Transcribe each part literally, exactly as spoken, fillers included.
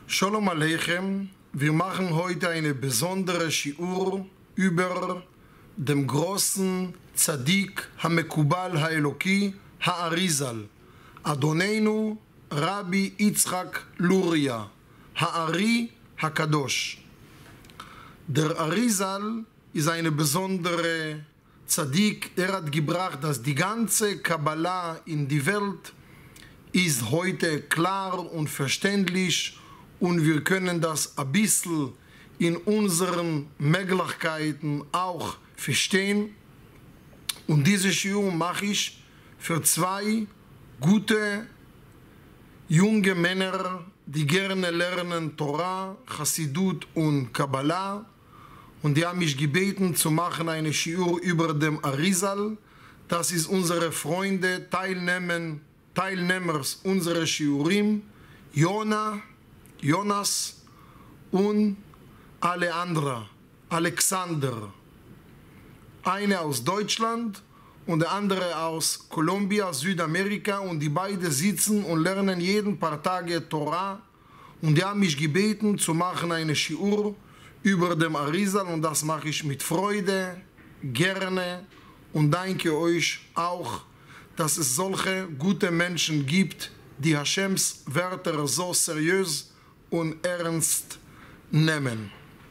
Shalom Aleichem, wir machen heute eine besondere Shiur über dem großen Tzadik HaMekubal HaEloki HaArizal, Adoneinu Rabbi Yitzchak Luria, HaAri HaKadosh. Der Arizal ist eine besondere Tzadik, er hat gebracht, dass die ganze Kabbalah in die Welt ist heute klar und verständlich und wir können das ein bisschen in unseren Möglichkeiten auch verstehen. Und diese Shiur mache ich für zwei gute, junge Männer, die gerne lernen Torah, Chassidut und Kabbalah. Und die haben mich gebeten zu machen eine Shiur über dem Arizal. Das ist unsere Freunde, Teilnehmen, Teilnehmers unserer Shiurim, Jona, Jonas und alle anderen, Alexander. Eine aus Deutschland und der andere aus Kolumbien, Südamerika, und die beiden sitzen und lernen jeden paar Tage Torah und die haben mich gebeten zu machen eine Shiur über dem Arizal und das mache ich mit Freude, gerne und danke euch auch, dass es solche gute Menschen gibt, die Hashems Wörter so seriös und ernst nehmen.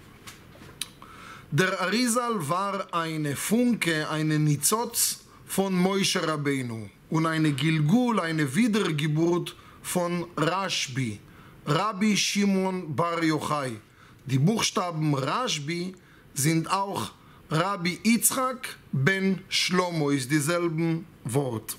Der Arizal war eine Funke, eine Nitzotz von Moshe Rabbeinu und eine Gilgul, eine Wiedergeburt von Rashbi, Rabbi Shimon Bar Yochai. Die Buchstaben Rashbi sind auch Rabbi Yitzchak ben Shlomo, ist dieselben Wort.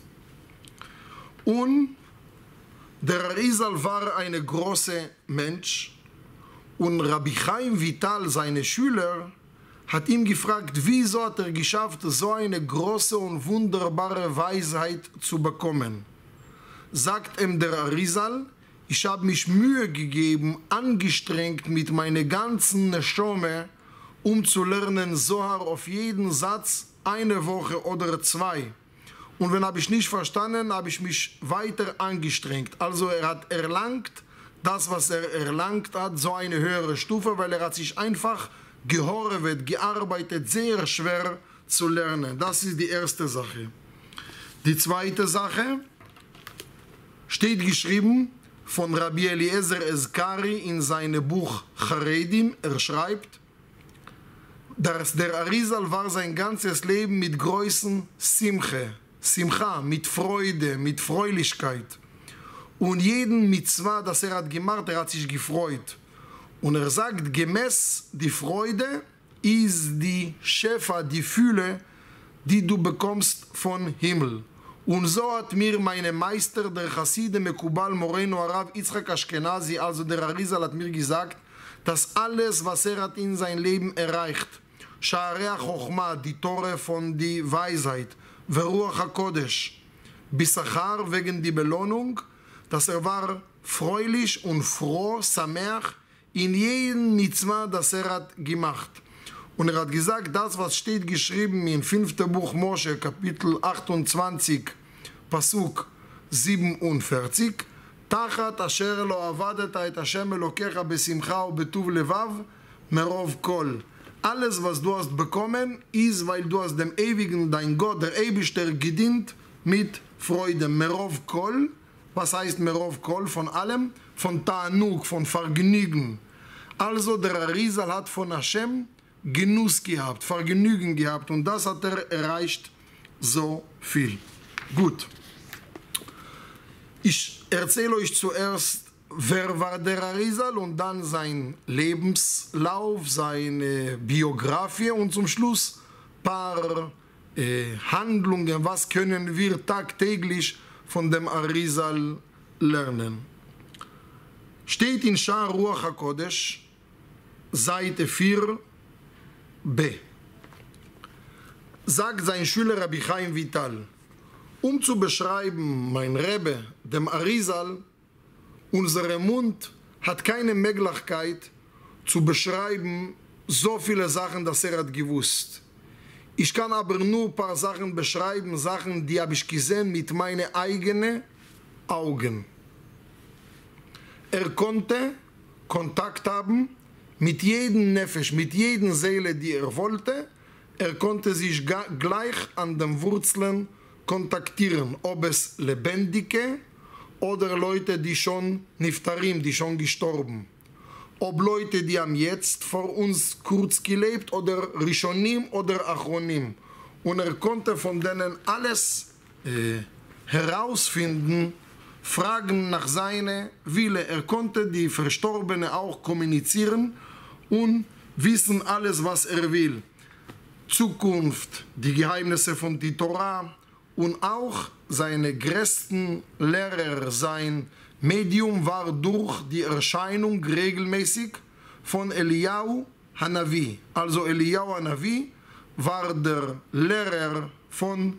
Und der Arizal war ein großer Mensch und Rabbi Chaim Vital, seine Schüler, hat ihn gefragt, wieso hat er geschafft, so eine große und wunderbare Weisheit zu bekommen. Sagt ihm der Arizal, ich habe mich Mühe gegeben, angestrengt mit meiner ganzen Neshome, um zu lernen Zohar auf jeden Satz eine Woche oder zwei. Und wenn habe ich nicht verstanden, habe ich mich weiter angestrengt. Also er hat erlangt das, was er erlangt hat, so eine höhere Stufe, weil er hat sich einfach gehorvet, gearbeitet, sehr schwer zu lernen. Das ist die erste Sache. Die zweite Sache steht geschrieben von Rabbi Eliezer Ezkari in seinem Buch Charedim. Er schreibt, dass der Arizal war sein ganzes Leben mit größten Simche, Simcha, mit Freude, mit Freudigkeit. Und jeden Mitzvah, das er hat gemacht, er hat sich gefreut. Und er sagt, gemäß die Freude ist die Shefa, die Fülle, die du bekommst von Himmel. Und so hat mir meine Meister, der Chasside Mekubal Moreno Arav Yitzchak Ashkenazi, also der Arizal, hat mir gesagt, dass alles, was er hat in sein Leben erreicht, Sha'arei HaChochma, die Tore von die Weisheit, Veruach HaKodesh, Bisachar wegen die Belohnung, dass er war freudig und froh, Sameach, in jedem Mitzvah, das er hat gemacht. Und er hat gesagt, das, was steht geschrieben im fünften Buch Moshe, Kapitel achtundzwanzig, Pasuk siebenundvierzig, Tachat asher lo avadeta et Hashem Elokecha besimcha u betuv levav merov kol. Alles, was du hast bekommen, ist, weil du hast dem Ewigen, dein Gott, der Eibischter, gedient mit Freude. Merov kol, was heißt Merov kol? Von allem, von Ta'anug, von Vergnügen. Also der Arizal hat von Hashem Genuss gehabt, Vergnügen gehabt und das hat er erreicht so viel. Gut. Ich erzähle euch zuerst, wer war der Arizal und dann sein Lebenslauf, seine Biografie und zum Schluss ein paar äh, Handlungen, was können wir tagtäglich von dem Arizal lernen. Steht in Sha'ar Ruach HaKodesh, Seite vier b. Sagt sein Schüler Rabbi Chaim Vital, um zu beschreiben, mein Rebbe, dem Arizal, unser Mund hat keine Möglichkeit zu beschreiben so viele Sachen, dass er hat gewusst. Ich kann aber nur ein paar Sachen beschreiben, Sachen, die habe ich gesehen mit meinen eigenen Augen. Er konnte Kontakt haben mit jedem Nefesh, mit jeder Seele, die er wollte. Er konnte sich gleich an den Wurzeln kontaktieren, ob es Lebendige oder Leute, die schon Niftarim, die schon gestorben. Ob Leute, die haben jetzt vor uns kurz gelebt oder Rishonim oder Achronim. Und er konnte von denen alles äh, herausfinden, fragen nach seiner Wille. Er konnte die Verstorbenen auch kommunizieren und wissen alles, was er will. Zukunft, die Geheimnisse von der Torah und auch seine größten Lehrer, sein Medium war durch die Erscheinung regelmäßig von Eliyahu Hanavi. Also Eliyahu Hanavi war der Lehrer von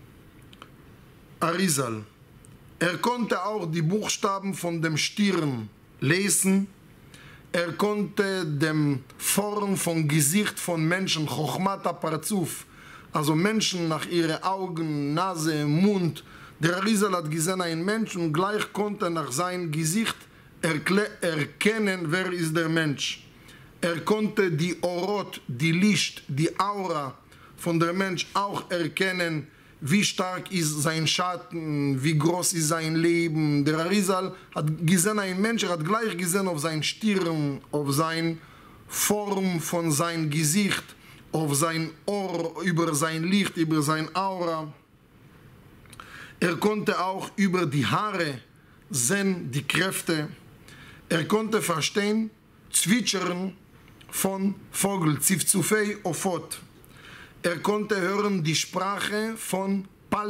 Arizal. Er konnte auch die Buchstaben von dem Stirn lesen. Er konnte die Form von Gesicht von Menschen, Chochmata Parzuf, also Menschen nach ihren Augen, Nase, Mund. Der Arizal hat gesehen einen Menschen und gleich konnte nach seinem Gesicht erkennen, wer ist der Mensch. Er konnte die Orot, die Licht, die Aura von der Mensch auch erkennen, wie stark ist sein Schatten, wie groß ist sein Leben. Der Arizal hat gesehen, ein Mensch, er hat gleich gesehen auf sein Stirn, auf seine Form von seinem Gesicht, auf sein Ohr, über sein Licht, über sein Aura. Er konnte auch über die Haare sehen, die Kräfte. Er konnte verstehen, Zwitschern von Vogel, Zifzufei, Ofot. Er konnte hören die Sprache von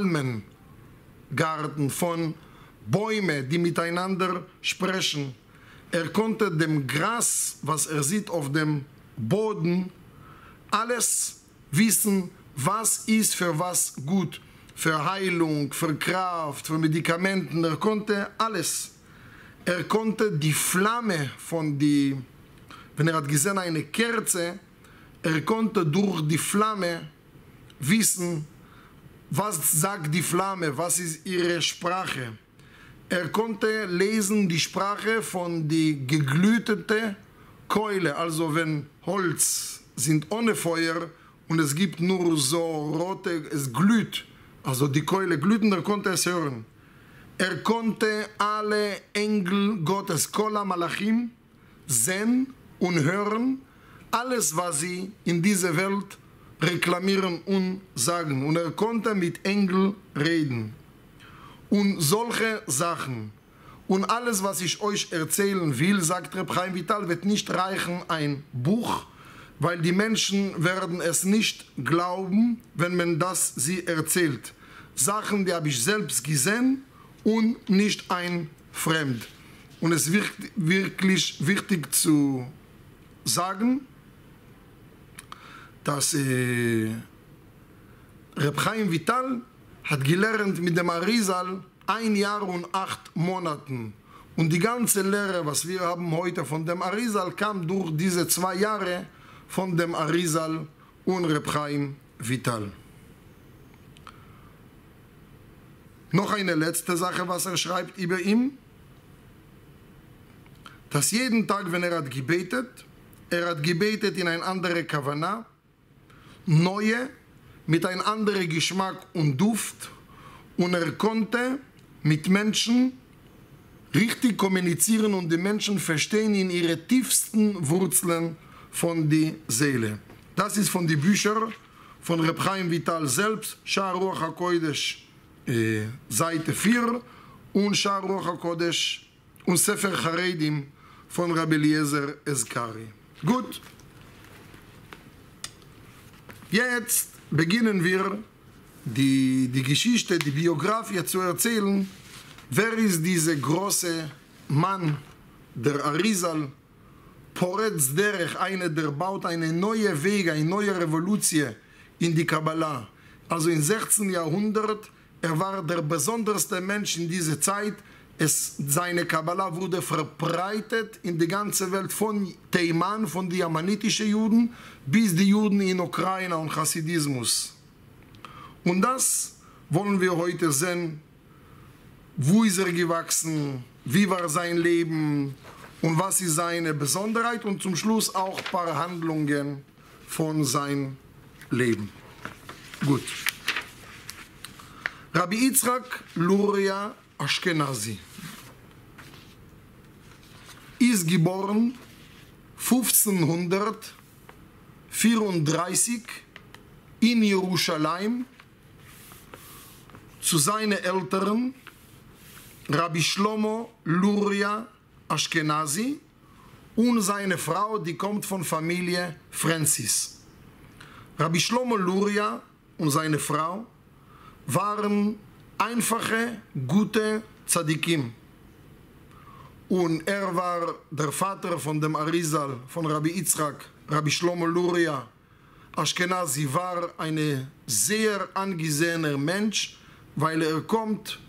Palmengarten, von Bäumen, die miteinander sprechen. Er konnte dem Gras, was er sieht auf dem Boden, alles wissen, was ist für was gut. Für Heilung, für Kraft, für Medikamenten. Er konnte alles. Er konnte die Flamme von die, wenn er hat gesehen eine Kerze, er konnte durch die Flamme wissen, was sagt die Flamme, was ist ihre Sprache. Er konnte lesen die Sprache von die geglühten Keule, also wenn Holz sind ohne Feuer und es gibt nur so rote, es glüht, also die Keule glüht und er konnte es hören. Er konnte alle Engel Gottes, Kola Malachim, sehen und hören, alles, was sie in dieser Welt reklamieren und sagen. Und er konnte mit Engeln reden. Und solche Sachen. Und alles, was ich euch erzählen will, sagt Reb Chaim Vital, wird nicht reichen, ein Buch, weil die Menschen werden es nicht glauben, wenn man das sie erzählt. Sachen, die habe ich selbst gesehen und nicht ein Fremd. Und es ist wirklich wichtig zu sagen, dass äh, Reb Chaim Vital hat gelernt mit dem Arizal ein Jahr und acht Monaten. Und die ganze Lehre, was wir haben heute von dem Arizal, kam durch diese zwei Jahre von dem Arizal und Reb Chaim Vital. Noch eine letzte Sache, was er schreibt über ihn, dass jeden Tag, wenn er hat gebetet, er hat gebetet in eine andere Kavanah, neue, mit einem anderen Geschmack und Duft, und er konnte mit Menschen richtig kommunizieren und die Menschen verstehen in ihre tiefsten Wurzeln von der Seele. Das ist von den Büchern von Reb Chaim Vital selbst, Sha'ar Ruach HaKodesh, äh, Seite vier, und Sha'ar Ruach HaKodesh und Sefer Charedim von Rabbi Eliezer Ezkari. Gut. Jetzt beginnen wir die, die Geschichte, die Biografie zu erzählen. Wer ist dieser große Mann, der Arizal, Poretz Derech, einer, der baut eine neue Wege, eine neue Revolution in die Kabbalah. Also im sechzehnten Jahrhundert, er war der besonderste Mensch in dieser Zeit. Es, seine Kabbalah wurde verbreitet in die ganze Welt, von Teiman, von den amanitischen Juden, bis die Juden in Ukraine und Hasidismus. Und das wollen wir heute sehen. Wo ist er gewachsen? Wie war sein Leben? und was ist seine Besonderheit und zum Schluss auch ein paar Handlungen von seinem Leben. Gut. Rabbi Yitzchak Luria Ashkenazi ist geboren fünfzehnhundertvierunddreißig in Jerusalem zu seinen Eltern Rabbi Shlomo Luria Ashkenazi und seine Frau, die kommt von Familie Francis. Rabbi Shlomo Luria und seine Frau waren einfache, gute Tzadikim. Und er war der Vater von dem Arizal, von Rabbi Yitzchak, Rabbi Shlomo Luria Ashkenazi war ein sehr angesehener Mensch, weil er kommt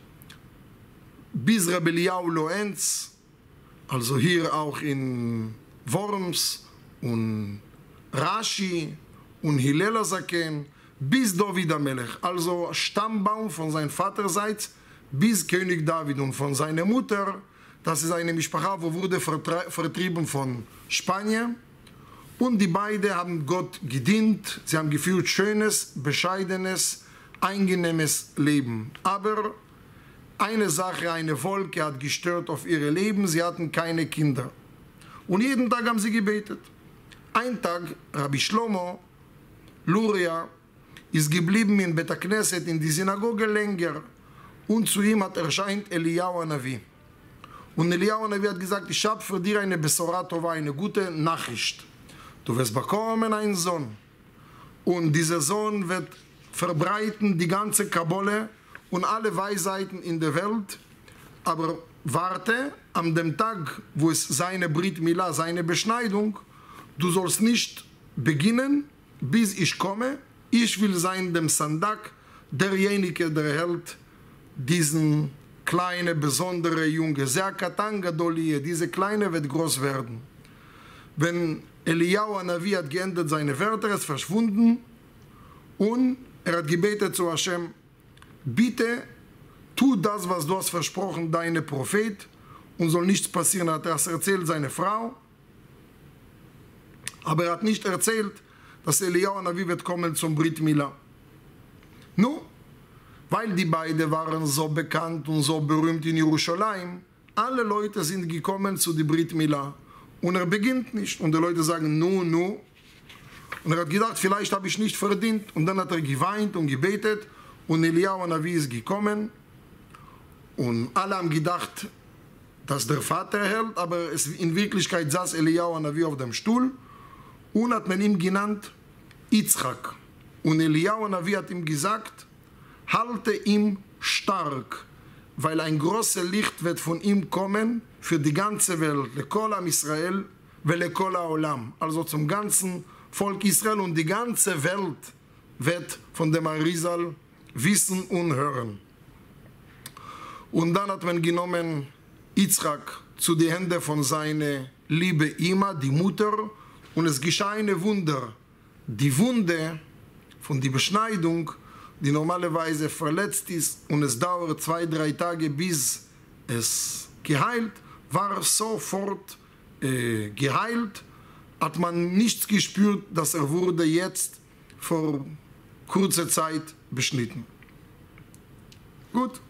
bis Rabbi Eliyahu Loenz, also hier auch in Worms und Rashi und Hillel HaZaken, bis David HaMelech, also Stammbaum von seinem Vaterseits bis König David und von seiner Mutter, das ist eine Mishpacha, wo wurde vertrieben von Spanien. Und die beiden haben Gott gedient, sie haben geführt schönes, bescheidenes, angenehmes Leben. Aber eine Sache, eine Wolke hat gestört auf ihr Leben, sie hatten keine Kinder. Und jeden Tag haben sie gebetet. Ein Tag, Rabbi Shlomo Luria ist geblieben in Bet HaKnesset, in die Synagoge länger. Und zu ihm hat erscheint Eliyahu Hanavi. Und Eliyahu Hanavi hat gesagt, ich habe für dich eine Besorah Tova, eine gute Nachricht. Du wirst bekommen einen Sohn. Und dieser Sohn wird verbreiten die ganze Kabole und alle Weisheiten in der Welt. Aber warte, an dem Tag, wo es seine Brit Milah, seine Beschneidung, du sollst nicht beginnen, bis ich komme. Ich will sein dem Sandak, derjenige, der hält diesen kleine, besondere Junge. Sehr katan gadolie, diese kleine wird groß werden. Wenn Eliyahu Hanavi hat geändert seine Wörter, ist verschwunden und er hat gebetet zu Hashem, bitte tu das, was du hast versprochen, deine Prophet, und soll nichts passieren. Er hat das erzählt seine Frau, aber er hat nicht erzählt, dass Eliyahu Hanavi wird kommen zum Brit Milah. Nun, weil die beiden waren so bekannt und so berühmt in Jerusalem, alle Leute sind gekommen zu der Brit Milah. Und er beginnt nicht. Und die Leute sagen, nu, nu. Und er hat gedacht, vielleicht habe ich nicht verdient. Und dann hat er geweint und gebetet. Und Eliyahu Hanavi ist gekommen. Und alle haben gedacht, dass der Vater hält. Aber es, in Wirklichkeit saß Eliyahu Hanavi auf dem Stuhl. Und hat man ihn genannt Yitzchak. Und Eliyahu Hanavi hat ihm gesagt, halte ihn stark, weil ein großes Licht wird von ihm kommen für die ganze Welt, lekol am Israel velekol haolam, also zum ganzen Volk Israel, und die ganze Welt wird von dem Arizal wissen und hören. Und dann hat man genommen Yitzchak zu den Händen von seiner liebe Ima, die Mutter, und es geschah eine Wunder. Die Wunde von der Beschneidung, die normalerweise verletzt ist und es dauert zwei, drei Tage, bis es geheilt, war sofort äh, geheilt, hat man nichts gespürt, dass er wurde jetzt vor kurzer Zeit beschnitten. Gut.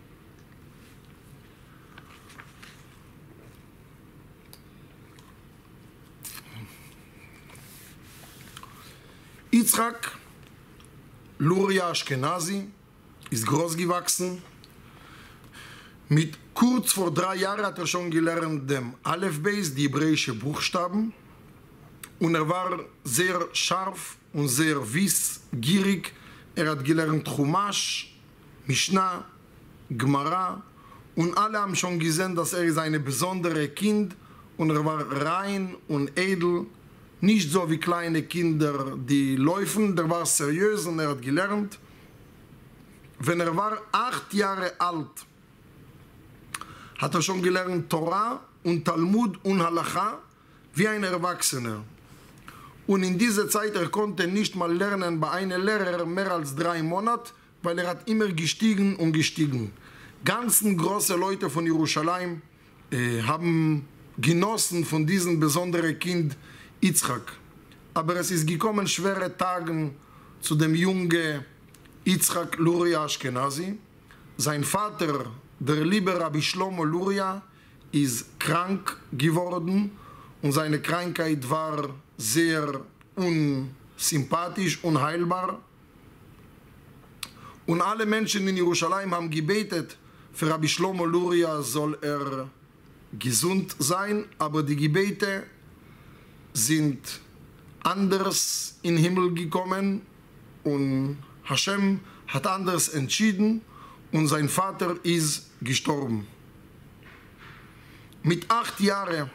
Yitzchak Luria Ashkenazi ist groß gewachsen. Mit kurz vor drei Jahren hat er schon gelernt dem Aleph Beis, die hebräischen Buchstaben. Und er war sehr scharf und sehr wissgierig. Er hat gelernt Chumash, Mishnah, Gemara. Und alle haben schon gesehen, dass er ist ein besonderes Kind. Und er war rein und edel. Nicht so wie kleine Kinder, die laufen. Der war seriös und er hat gelernt. Wenn er war acht Jahre alt, hat er schon gelernt Torah und Talmud und Halacha wie ein Erwachsener. Und in dieser Zeit, er konnte nicht mal lernen bei einem Lehrer mehr als drei Monate, weil er hat immer gestiegen und gestiegen. Ganzen große Leute von Jerusalem äh, haben genossen von diesem besonderen Kind Yitzchak. Aber es ist gekommen schwere Tage zu dem jungen Yitzchak Luria Ashkenazi. Sein Vater, der liebe Rabbi Shlomo Luria, ist krank geworden und seine Krankheit war sehr unsympathisch, unheilbar. Und alle Menschen in Jerusalem haben gebetet, für Rabbi Shlomo Luria soll er gesund sein, aber die Gebete sind anders in den Himmel gekommen und Hashem hat anders entschieden und sein Vater ist gestorben. Mit acht Jahren,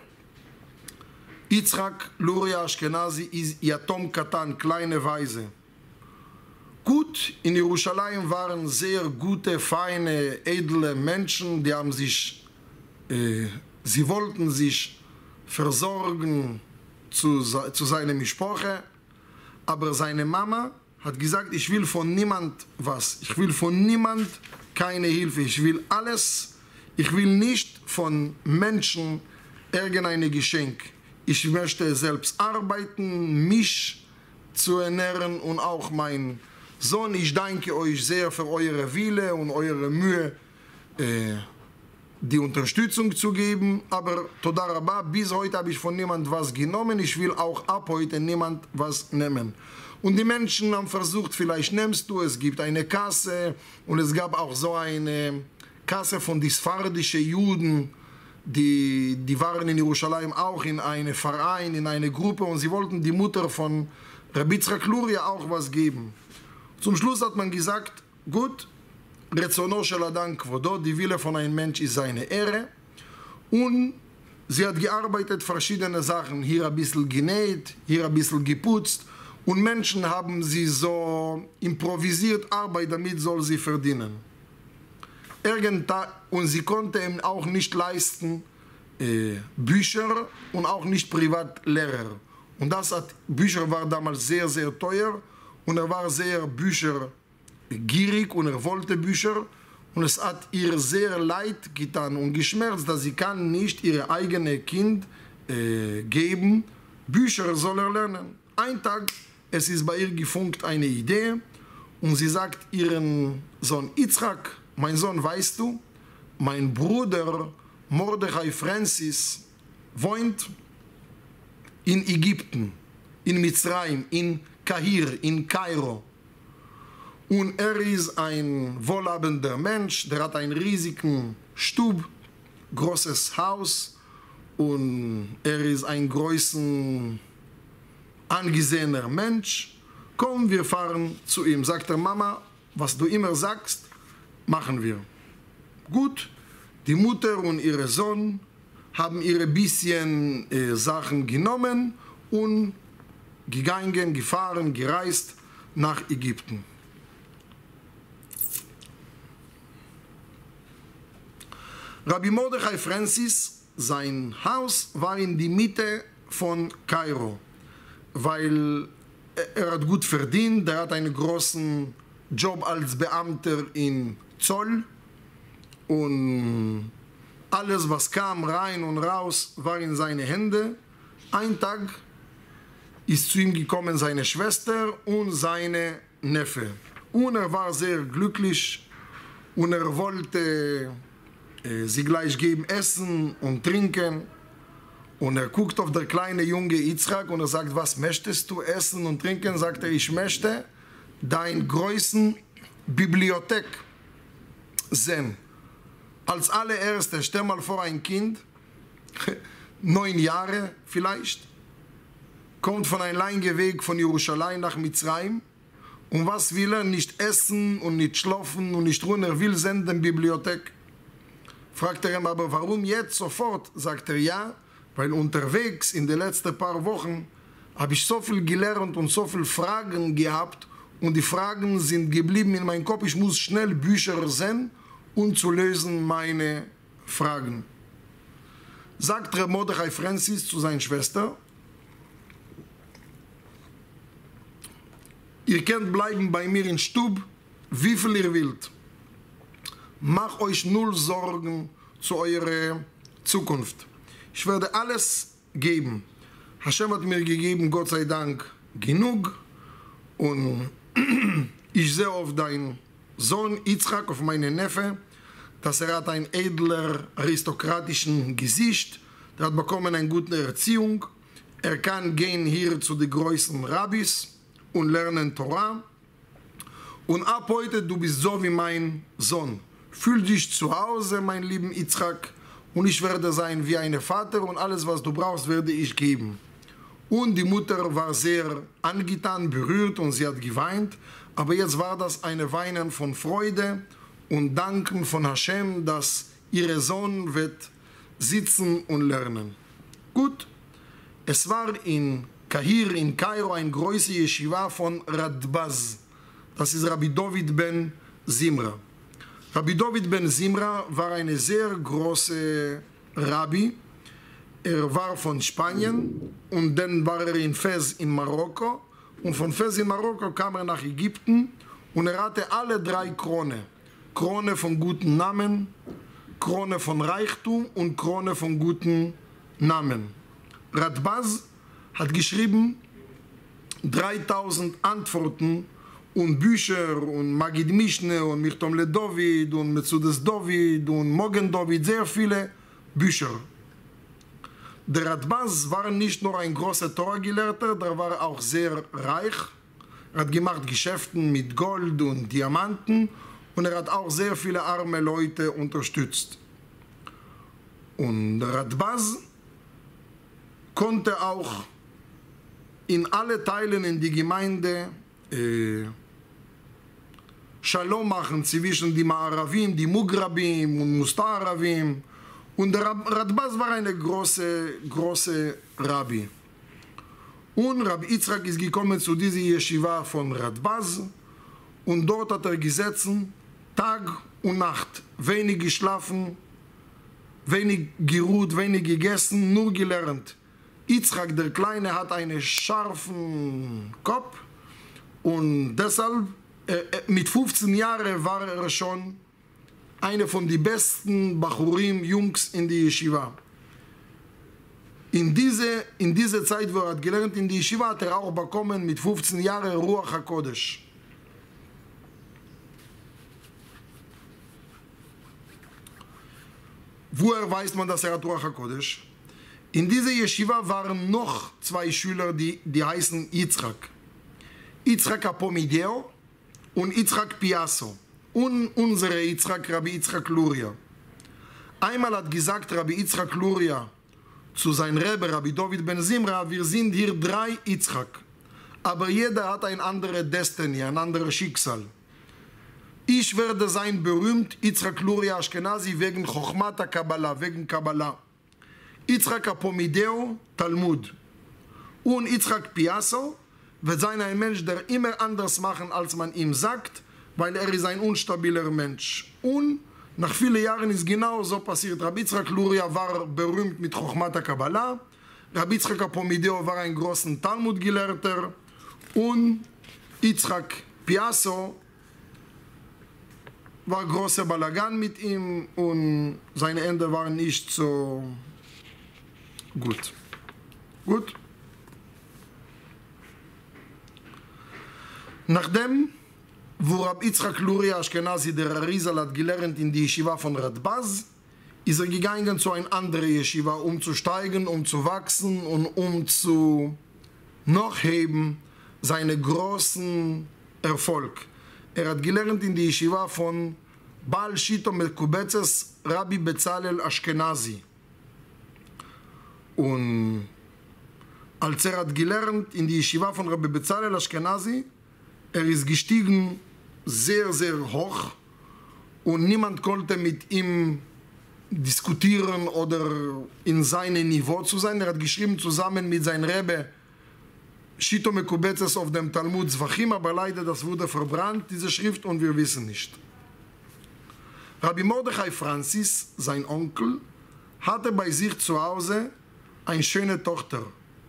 Yitzchak Luria Ashkenazi ist Yatom Katan, kleine Waise. Gut, in Jerusalem waren sehr gute, feine, edle Menschen, die haben sich, äh, sie wollten sich versorgen zu, zu seiner Mischproche, aber seine Mama hat gesagt, ich will von niemand was, ich will von niemand keine Hilfe, ich will alles, ich will nicht von Menschen irgendein Geschenk. Ich möchte selbst arbeiten, mich zu ernähren und auch mein Sohn, ich danke euch sehr für eure Wille und eure Mühe, äh, die Unterstützung zu geben. Aber Toda Rabba, bis heute habe ich von niemand was genommen. Ich will auch ab heute niemand was nehmen. Und die Menschen haben versucht, vielleicht nimmst du, es gibt eine Kasse und es gab auch so eine Kasse von die sfardischen Juden, die, die waren in Jerusalem auch in einem Verein, in einer Gruppe und sie wollten die Mutter von Rabbi Yitzchak Luria auch was geben. Zum Schluss hat man gesagt, gut, Retzono shel Adam kvodo, die Wille von einem Mensch ist seine Ehre. Und sie hat gearbeitet, verschiedene Sachen, hier ein bisschen genäht, hier ein bisschen geputzt. Und Menschen haben sie so improvisiert Arbeit, damit soll sie verdienen. Irgendwann, und sie konnte ihm auch nicht leisten, äh, Bücher und auch nicht Privatlehrer. Und das hat, Bücher war damals sehr, sehr teuer. Und er war sehr büchergierig und er wollte Bücher. Und es hat ihr sehr leid getan und geschmerzt, dass sie kann nicht ihr eigenes Kind äh, geben. Bücher soll er lernen. Ein Tag, es ist bei ihr gefunkt eine Idee. Und sie sagt ihren Sohn Yitzchak, mein Sohn, weißt du, mein Bruder Mordechai Francis wohnt in Ägypten, in Mitzrayim, in Kahir, in Kairo. Und er ist ein wohlhabender Mensch, der hat einen riesigen Stub, großes Haus und er ist ein großen, angesehener Mensch. Komm, wir fahren zu ihm. Sagt der Mama, was du immer sagst, machen wir. Gut, die Mutter und ihr Sohn haben ihre bisschen äh, Sachen genommen und gegangen, gefahren, gereist nach Ägypten. Rabbi Mordechai Francis, sein Haus war in die Mitte von Kairo, weil er hat gut verdient, er hat einen großen Job als Beamter in Zoll und alles, was kam rein und raus, war in seine Hände. Ein Tag ist zu ihm gekommen seine Schwester und seine Neffe. Und er war sehr glücklich und er wollte äh, sie gleich geben Essen und Trinken. Und er guckt auf der kleine Junge Yitzchak und er sagt, was möchtest du essen und trinken? Sagt er, ich möchte dein größten Bibliothek sehen. Als allererstes, stell mal vor, ein Kind, neun Jahre vielleicht, kommt von einem langen Weg von Jerusalem nach Mitzrayim. Und was will er? Nicht essen und nicht schlafen und nicht ruhen. Er will senden Bibliothek. Fragt er ihm aber, warum jetzt sofort? Sagt er, ja, weil unterwegs in den letzten paar Wochen habe ich so viel gelernt und so viele Fragen gehabt und die Fragen sind geblieben in meinem Kopf. Ich muss schnell Bücher sehen und zu lösen meine Fragen. Sagt Reb Mordechai Francis zu seiner Schwester, ihr könnt bleiben bei mir in Stub, wie viel ihr wollt. Macht euch null Sorgen zu eurer Zukunft. ich werde alles geben. Hashem hat mir gegeben, Gott sei Dank, genug. Und ich sehe auf deinen Sohn Yitzchak, auf meinen Neffe, dass er hat ein edler, aristokratischen Gesicht, er hat bekommen eine gute Erziehung, er kann gehen hier zu den größten Rabbis und lernen Torah. Und ab heute, du bist so wie mein Sohn. Fühl dich zu Hause, mein lieber Yitzchak, und ich werde sein wie ein Vater und alles, was du brauchst, werde ich geben. Und die Mutter war sehr angetan, berührt und sie hat geweint, aber jetzt war das eine Weinen von Freude und Danken von Hashem, dass ihr Sohn wird sitzen und lernen. Gut, es war in Kahir, in Kairo, ein große Yeshiva von Radbaz. Das ist Rabbi David ben Zimra. Rabbi David ben Zimra war ein sehr großer Rabbi. Er war von Spanien und dann war er in Fez in Marokko. Und von Fez in Marokko kam er nach Ägypten und er hatte alle drei Krone. Krone von guten Namen, Krone von Reichtum und Krone von guten Namen. Radbaz hat geschrieben dreitausend Antworten und Bücher und Magid Mishne und Mirtom le David und Metzudes David und Mogen David, sehr viele Bücher. Der Radbaz war nicht nur ein großer Torah-Gelehrter, der war auch sehr reich. Er hat gemacht Geschäften mit Gold und Diamanten und er hat auch sehr viele arme Leute unterstützt. Und der Radbaz konnte auch in alle Teilen in die Gemeinde äh, Shalom machen zwischen die Ma'aravim, die Mugrabim und Mustaravim. Und der Radbaz war eine große, große Rabbi. Und Rabbi Yitzchak ist gekommen zu dieser Yeshiva von Radbaz und dort hat er gesessen, Tag und Nacht, wenig geschlafen, wenig geruht, wenig gegessen, nur gelernt. Yitzchak, der Kleine, hat einen scharfen Kopf und deshalb, äh, mit fünfzehn Jahren war er schon einer von den besten Bachurim, Jungs in die Yeshiva. In diese, in diese Zeit, wo er hat gelernt in die Yeshiva, hat er auch bekommen mit fünfzehn Jahren Ruach HaKodesh. Woher weiß man, dass er hat Ruach HaKodesh? In dieser Yeshiva waren noch zwei Schüler, die, die heißen Yitzchak. Yitzchak Apomideo und Yitzchak Piasso. Und unsere Yitzchak, Rabbi Yitzchak Luria. Einmal hat gesagt Rabbi Yitzchak Luria zu seinem Rebbe, Rabbi David ben Zimra, wir sind hier drei Yitzchak. Aber jeder hat ein anderes Destiny, ein anderes Schicksal. Ich werde sein berühmt, Yitzchak Luria Ashkenazi, wegen Chochmat Kabbalah, wegen Kabbalah. Yitzchak Apomideo, Talmud. Und Yitzchak Piasso wird sein ein Mensch, der immer anders machen, als man ihm sagt, weil er ist ein unstabiler Mensch. Und nach vielen Jahren ist genau so passiert. Rabbi Yitzchak Luria war berühmt mit Chochmat Kabbalah, Rabbi Yitzchak Apomideo war ein großer Talmud-Gelehrter und Yitzchak Piasso war großer Balagan mit ihm und seine Ende waren nicht so gut. Gut. Nachdem, wo Rabbi Yitzchak Luria Ashkenazi, der Arizal, hat gelernt in die Yeshiva von Radbaz, ist er gegangen zu einer anderen Yeshiva, um zu steigen, um zu wachsen und um zu noch heben seinen großen Erfolg. Er hat gelernt in die Yeshiva von Baal Shito Mekubetzes Rabbi Bezalel Ashkenazi. Und als er hat gelernt in die Yeshiva von Rabbi Bezalel Ashkenazi, er ist gestiegen sehr, sehr hoch und niemand konnte mit ihm diskutieren oder in seinem Niveau zu sein. Er hat geschrieben zusammen mit seinem Rebbe Shito Mekubetzes auf dem Talmud Zvachim, aber leider das wurde verbrannt, diese Schrift, und wir wissen nicht. Rabbi Mordechai Francis, sein Onkel, hatte bei sich zu Hause eine schöne Tochter.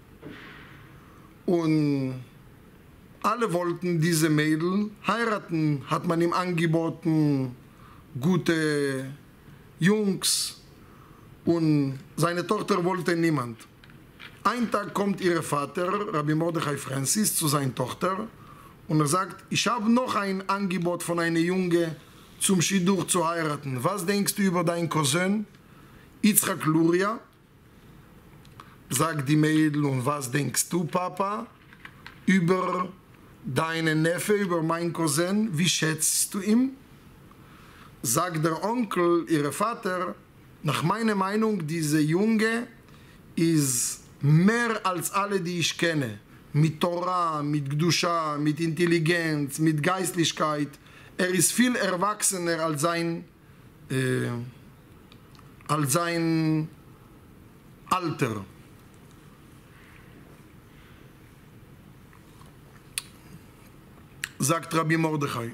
Und alle wollten diese Mädel heiraten, hat man ihm angeboten, gute Jungs. und seine Tochter wollte niemand. Ein Tag kommt ihr Vater, Rabbi Mordechai Francis, zu seiner Tochter und er sagt, ich habe noch ein Angebot von einer Junge zum Shidduch zu heiraten. Was denkst du über deinen Cousin? Yitzchak Luria, sagt die Mädel, und was denkst du, Papa, über deinen Neffe, über meinen Cousin? Wie schätzt du ihn? Sagt der Onkel, ihr Vater, nach meiner Meinung, dieser Junge ist mehr als alle, die ich kenne. Mit Torah, mit Gdusha, mit Intelligenz, mit Geistlichkeit. Er ist viel erwachsener als sein, äh, als sein Alter. Sagt Rabbi Mordechai.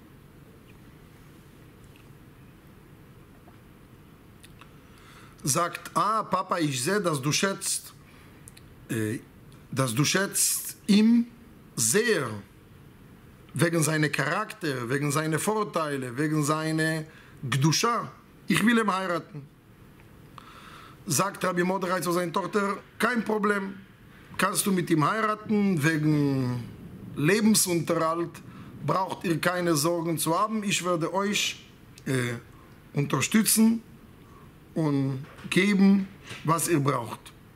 Sagt, ah, Papa, ich sehe, dass du schätzt, äh, dass du schätzt ihm sehr, wegen seiner Charakter, wegen seiner Vorteile, wegen seiner Gdusha. Ich will ihn heiraten. Sagt Rabbi Mordechai zu seiner Tochter, kein Problem, kannst du mit ihm heiraten, wegen Lebensunterhalt braucht ihr keine Sorgen zu haben. Ich werde euch äh, unterstützen und geben, was ihr braucht.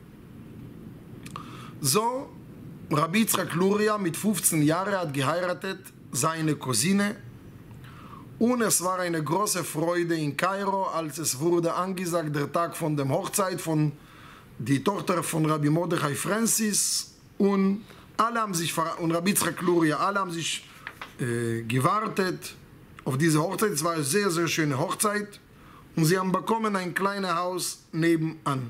So, Rabbi Yitzchak Luria mit fünfzehn Jahren hat geheiratet, seine Cousine, und es war eine große Freude in Kairo, als es wurde angesagt, der Tag von der Hochzeit von die Tochter von Rabbi Mordechai Francis, und alle haben sich, und Rabbi Yitzchak Luria, alle haben sich äh, gewartet auf diese Hochzeit. Es war eine sehr, sehr schöne Hochzeit. Und sie haben bekommen ein kleines Haus nebenan.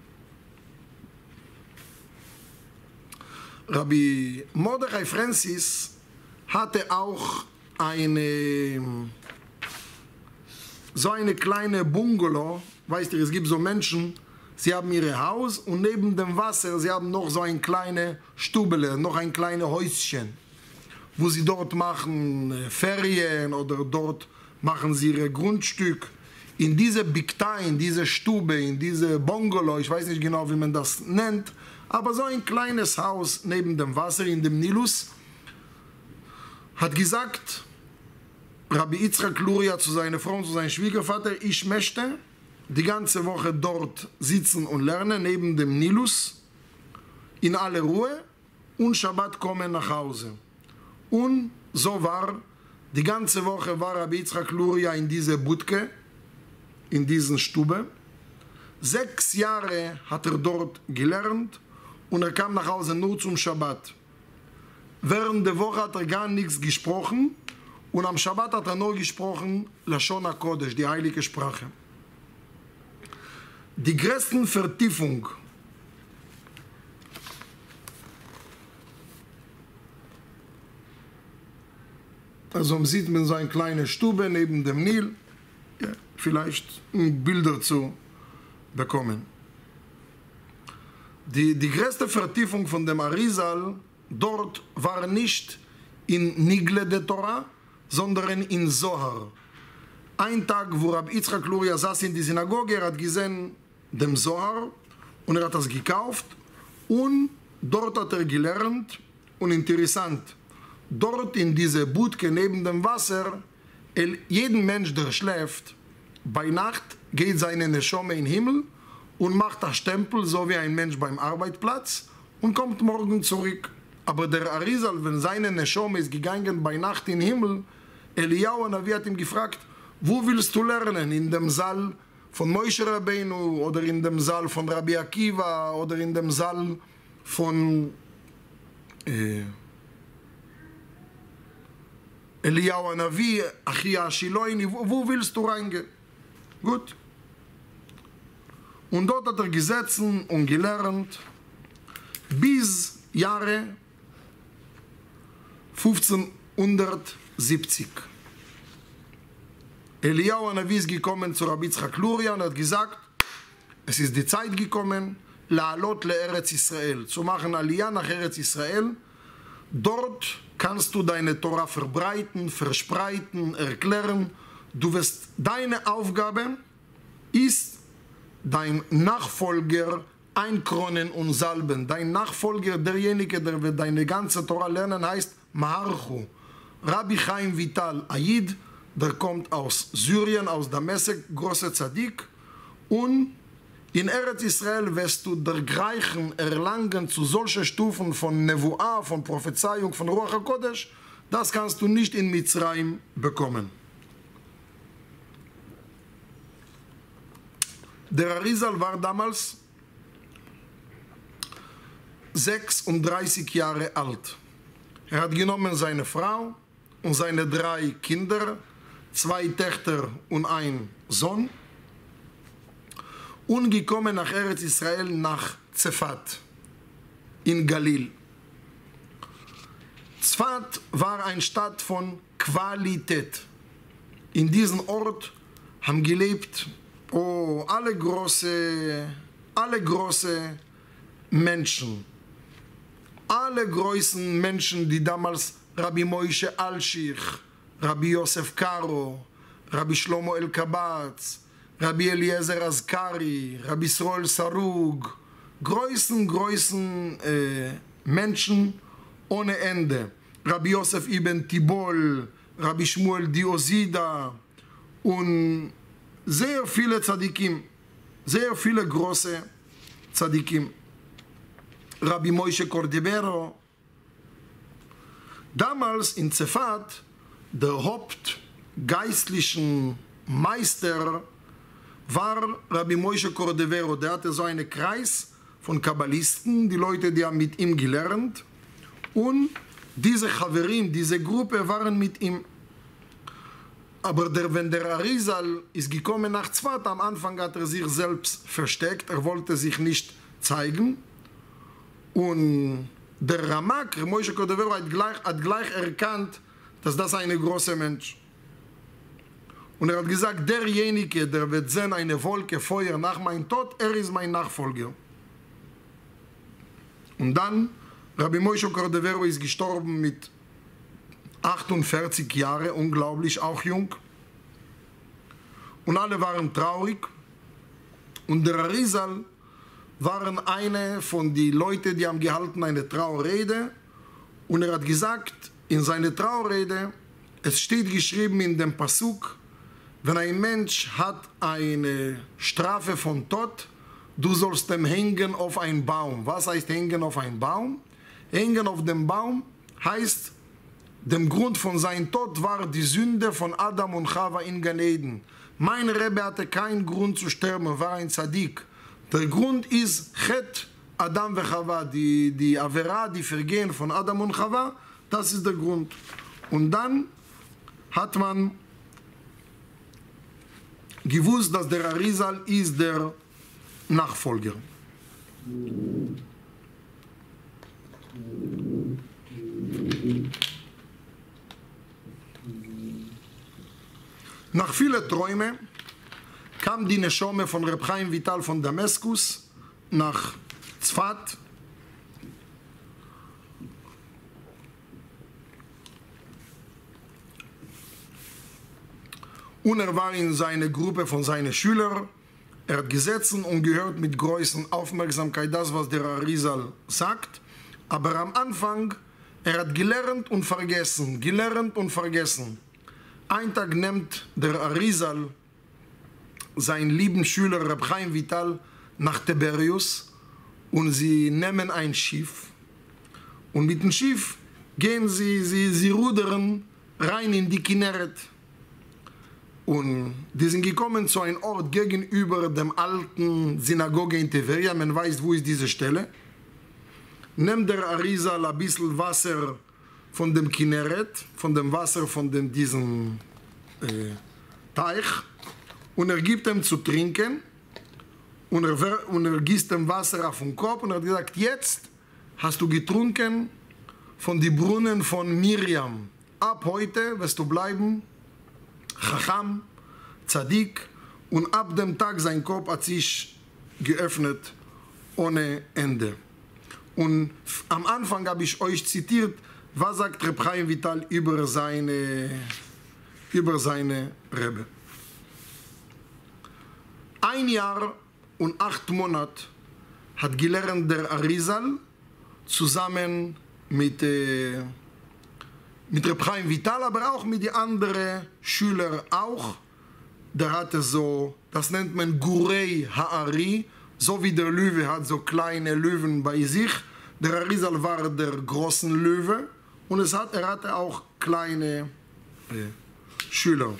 Rabbi Mordechai Francis hatte auch eine, so eine kleine Bungalow. Weißt du, es gibt so Menschen, sie haben ihr Haus und neben dem Wasser, sie haben noch so ein kleines Stubele, noch ein kleines Häuschen, wo sie dort machen Ferien oder dort machen sie ihr Grundstück. In diese Bikta, in diese Stube, in diese Bungalow, ich weiß nicht genau, wie man das nennt, aber so ein kleines Haus neben dem Wasser, in dem Nilus, hat gesagt, Rabbi Yitzchak Luria zu seiner Frau, zu seinem Schwiegervater, ich möchte die ganze Woche dort sitzen und lernen, neben dem Nilus, in aller Ruhe, und Shabbat kommen nach Hause. Und so war, die ganze Woche war Rabbi Yitzchak Luria in dieser Budke, in diesen Stube. Sechs Jahre hat er dort gelernt und er kam nach Hause nur zum Shabbat. Während der Woche hat er gar nichts gesprochen und am Shabbat hat er nur gesprochen Lashon HaKodesh, die heilige Sprache. Die größte Vertiefung also man sieht man so eine kleine Stube neben dem Nil, ja, vielleicht Bilder zu bekommen. Die, die größte Vertiefung von dem Arizal dort war nicht in Nigle de Torah, sondern in Zohar. Ein Tag, wo Rabbi Yitzchak Luria saß in die Synagoge, er hat gesehen dem Zohar und er hat das gekauft und dort hat er gelernt und interessant, dort in dieser Budke neben dem Wasser, jeden Mensch, der schläft, bei Nacht geht seine Neshome in den Himmel und macht das Stempel, so wie ein Mensch beim Arbeitsplatz, und kommt morgen zurück. Aber der Arizal, wenn seine Neshome ist gegangen bei Nacht in den Himmel, Eliyahu Hanavi hat ihm gefragt, wo willst du lernen? In dem Saal von Moshe Rabbeinu oder in dem Saal von Rabbi Akiva oder in dem Saal von äh, Eliyahu Hanavi, Achia Shiloini, wo, wo willst du reingehen? Gut. Und dort hat er gesessen und gelernt bis Jahre fünfzehnhundertsiebzig. Eliyahu Hanavi ist gekommen zu Rabbi Yitzchak Luria und hat gesagt, es ist die Zeit gekommen, La'alot le'Eretz Israel, zu machen Aliyah nach Eretz Israel. Dort kannst du deine Torah verbreiten, verspreiten, erklären. Du wirst, deine Aufgabe ist, dein Nachfolger einkronen und salben. Dein Nachfolger, derjenige, der wird deine ganze Tora lernen, heißt Maharchu. Rabbi Chaim Vital Ayid, der kommt aus Syrien, aus Damasek, großer Tzadik. Und in Eretz Israel wirst du dergleichen erlangen zu solchen Stufen von Nevuah, von Prophezeiung, von Ruach HaKodesh, das kannst du nicht in Mitzrayim bekommen. Der Arizal war damals sechsunddreißig Jahre alt. Er hat genommen seine Frau und seine drei Kinder, zwei Töchter und ein Sohn, und gekommen nach Eretz Israel, nach Zefat in Galil. Zfat war eine Stadt von Qualität. In diesem Ort haben gelebt oh, alle große, alle große Menschen. Alle großen Menschen, die damals Rabbi Moshe Alshich, Rabbi Yosef Karo, Rabbi Shlomo El-Kabatz, Rabbi Eliezer Azkari, Rabbi Israel Sarug, größten, größten äh, Menschen ohne Ende. Rabbi Yosef Ibn Tibol, Rabbi Shmuel Diosida und sehr viele Tzadikim, sehr viele große Tzadikim. Rabbi Moshe Cordovero. Damals in Zefat, der hauptgeistlichen Meister war Rabbi Moshe Cordovero. Der hatte so einen Kreis von Kabbalisten, die Leute, die haben mit ihm gelernt. Und diese Chaverim, diese Gruppe waren mit ihm. Aber der, wenn der Arizal ist gekommen nach Zfat, am Anfang hat er sich selbst versteckt, er wollte sich nicht zeigen. Und der Ramak, Moshe Cordovero, hat gleich, hat gleich erkannt, dass das ein großer Mensch ist. Und er hat gesagt, derjenige, der wird sehen eine Wolke Feuer nach meinem Tod, er ist mein Nachfolger. Und dann, Rabbi Moshe Cordovero ist gestorben mit achtundvierzig Jahren, unglaublich, auch jung. Und alle waren traurig. Und der Arizal waren eine von den Leuten, die haben gehalten eine Trauerrede. Und er hat gesagt, in seiner Trauerrede, es steht geschrieben in dem Pasuk, wenn ein Mensch hat eine Strafe von Tod, du sollst ihm hängen auf einen Baum. Was heißt hängen auf einen Baum? Hängen auf dem Baum heißt, der Grund von seinem Tod war die Sünde von Adam und Chava in Gan Eden. Mein Rebbe hatte keinen Grund zu sterben, war ein Tzadik. Der Grund ist Chet Adam und Chava, die, die Avera, die Vergehen von Adam und Chava, das ist der Grund. Und dann hat man gewusst, dass der Arizal ist der Nachfolger. Nach vielen Träumen kam die Neshome von Reb Chaim Vital von Damaskus nach Zfat. Und er war in seiner Gruppe von seinen Schülern. Er hat gesessen und gehört mit größter Aufmerksamkeit das, was der Arizal sagt. Aber am Anfang, er hat gelernt und vergessen, gelernt und vergessen. Ein Tag nimmt der Arizal seinen lieben Schüler Reb Chaim Vital nach Tiberius und sie nehmen ein Schiff. Und mit dem Schiff gehen sie, sie, sie rudern rein in die Kinneret. Und die sind gekommen zu einem Ort gegenüber dem alten Synagoge in Tiberia. Man weiß, wo ist diese Stelle. Nimmt der Arizal ein bisschen Wasser von dem Kinneret, von dem Wasser von dem, diesem äh, Teich, und er gibt ihm zu trinken und er, und er gießt dem Wasser auf den Kopf und er hat gesagt, jetzt hast du getrunken von den Brunnen von Miriam. Ab heute wirst du bleiben Chacham, Tzadik, und ab dem Tag sein Kopf hat sich geöffnet ohne Ende. Und am Anfang habe ich euch zitiert, was sagt Reb Chaim Vital über seine, über seine Rebbe. Ein Jahr und acht Monate hat gelernt der Arizal zusammen mit, äh, mit Reb Chaim Vital, aber auch mit den anderen Schülern auch. Der hatte so, das nennt man Gurei Ha'ari, so wie der Löwe hat so kleine Löwen bei sich. Der Arizal war der großen Löwe und es hat, er hatte auch kleine äh, Schüler.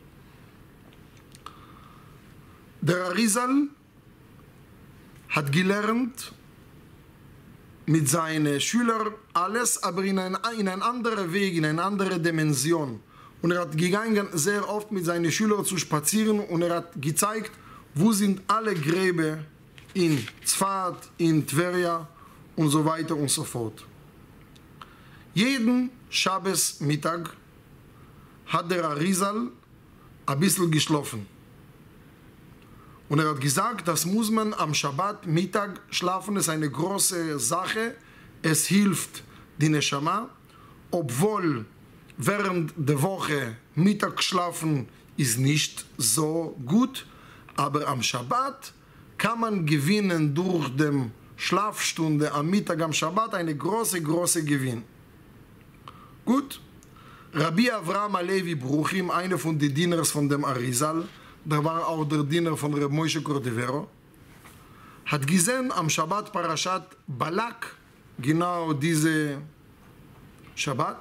Der Arizal hat gelernt mit seinen Schülern alles, aber in ein, in ein anderer Weg, in eine andere Dimension. Und er hat gegangen sehr oft mit seinen Schülern zu spazieren und er hat gezeigt, wo sind alle Gräber in Tzfat, in Tveria und so weiter und so fort. Jeden Schabbes Mittag hat der Arizal ein bisschen geschlafen. Und er hat gesagt, das muss man am Schabbat Mittag schlafen, ist eine große Sache. Es hilft die Neshama, obwohl während der Woche Mittag schlafen ist nicht so gut, aber am Schabbat kann man gewinnen durch die Schlafstunde am Mittag am Schabbat eine große, große Gewinn. Gut, Rabbi Avraham Alevi Bruchim, einer von den Dieners von dem Arizal, der war auch der Diener von Reb Moshe Cordovero, hat gesehen am Shabbat Parashat Balak, genau diese Shabbat,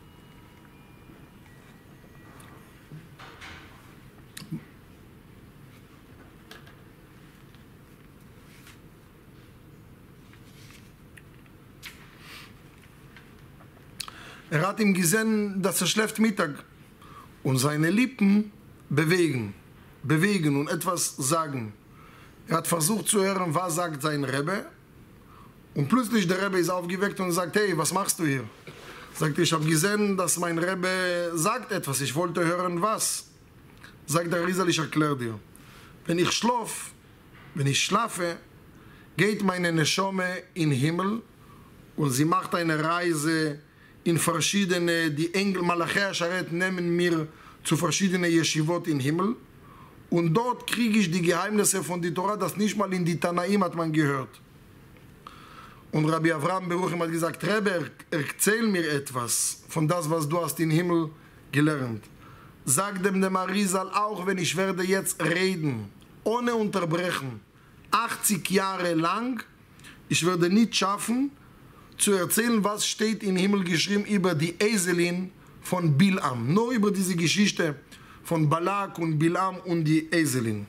er hat ihm gesehen, dass er schläft Mittag und seine Lippen bewegen. bewegen und etwas sagen. Er hat versucht zu hören, was sagt sein Rebbe. Und plötzlich der Rebbe ist aufgeweckt und sagt, hey, was machst du hier? Sagt, ich habe gesehen, dass mein Rebbe sagt etwas. Ich wollte hören, was. Sagt der Arizal, ich erkläre dir. Wenn ich schlafe, wenn ich schlafe, geht meine Neshome in den Himmel und sie macht eine Reise in verschiedene, die Engel, Malachei Asharet nehmen mir zu verschiedenen Yeshivot im Himmel. Und dort kriege ich die Geheimnisse von der Torah, das nicht mal in die Tanaim hat man gehört. Und Rabbi Avraham Beruchim hat gesagt, Rebbe, erzähl mir etwas von das, was du hast im Himmel gelernt. Sag dem dem Arizal auch, wenn ich werde jetzt reden, ohne unterbrechen, achtzig Jahre lang, ich werde nicht schaffen, zu erzählen, was steht im Himmel geschrieben über die Eselin von Bilam. Nur über diese Geschichte von Balak und Bilam und die Eselin.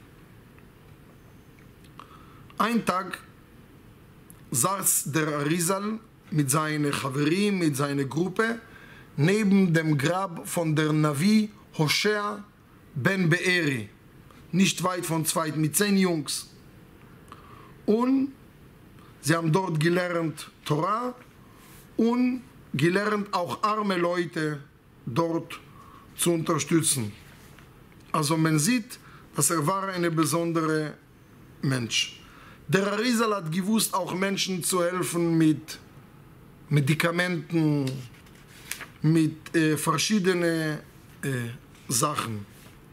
Ein Tag saß der Arizal mit seinen Chaverim, mit seiner Gruppe, neben dem Grab von der Navi Hoshea ben Be'eri, nicht weit von zweit, mit zehn Jungs. Und sie haben dort gelernt Torah und gelernt auch arme Leute dort zu unterstützen. Also man sieht, dass er war ein besonderer Mensch. Der Arizal hat gewusst, auch Menschen zu helfen mit Medikamenten, mit äh, verschiedenen äh, Sachen.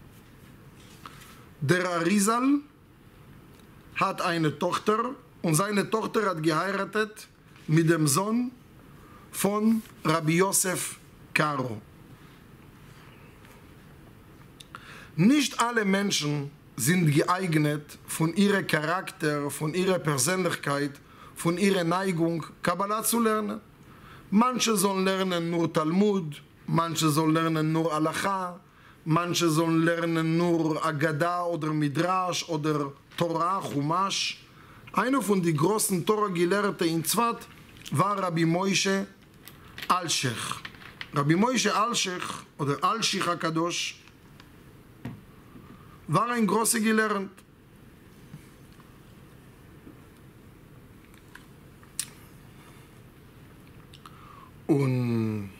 Der Arizal hat eine Tochter und seine Tochter hat geheiratet mit dem Sohn von Rabbi Yosef Karo. Nicht alle Menschen sind geeignet, von ihrem Charakter, von ihrer Persönlichkeit, von ihrer Neigung Kabbalah zu lernen. Manche sollen lernen nur Talmud, manche sollen lernen nur Halacha, manche sollen lernen nur Agada oder Midrash oder Torah, Chumash. Einer von den großen Torah-Gelehrten in Tzfat war Rabbi Moshe Alshich. Rabbi Moshe Alshich oder Alshich HaKadosh war ein großer Gelehrt. Und,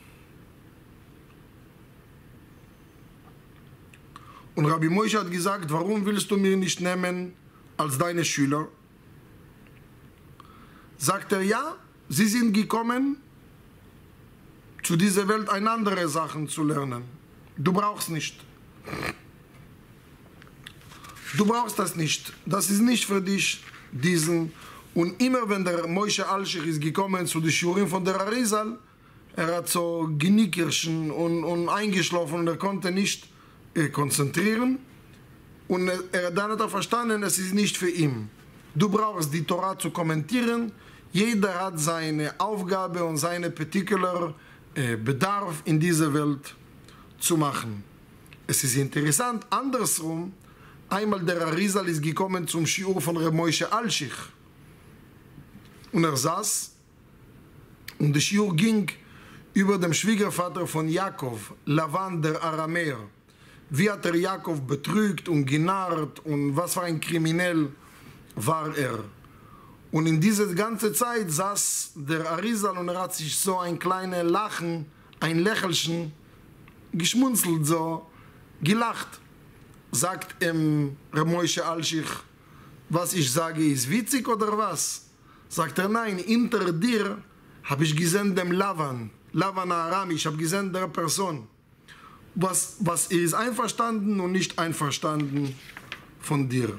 und Rabbi Moshe hat gesagt, warum willst du mir nicht nehmen als deine Schüler? Sagt er, ja, sie sind gekommen, zu dieser Welt eine andere Sachen zu lernen. Du brauchst nicht. du brauchst das nicht. Das ist nicht für dich, diesen. Und immer wenn der Moshe Alshich ist gekommen zu den Schuren von der Arizal, er hat so genickerschen und, und eingeschlafen und er konnte nicht äh, konzentrieren. Und er, er, dann hat er verstanden, es ist nicht für ihn. Du brauchst die Torah zu kommentieren. Jeder hat seine Aufgabe und seine particular äh, Bedarf in dieser Welt zu machen. Es ist interessant, andersrum, einmal der Arizal ist gekommen zum Shiur von Reb Moshe Alshich. Und er saß und der Shiur ging über dem Schwiegervater von Jakob, Lavan der Aramäer. Wie hat er Jakob betrügt und genarrt und was für ein Kriminell war er. Und in dieser ganzen Zeit saß der Arizal und er hat sich so ein kleines Lachen, ein Lächelchen, geschmunzelt so, gelacht. Sagt ihm Reb Moshe Alshich, was ich sage ist witzig oder was? Sagt er, nein, hinter dir habe ich gesehen dem Lavan, Lavan Arami, ich habe gesehen der Person. Was, was er ist einverstanden und nicht einverstanden von dir.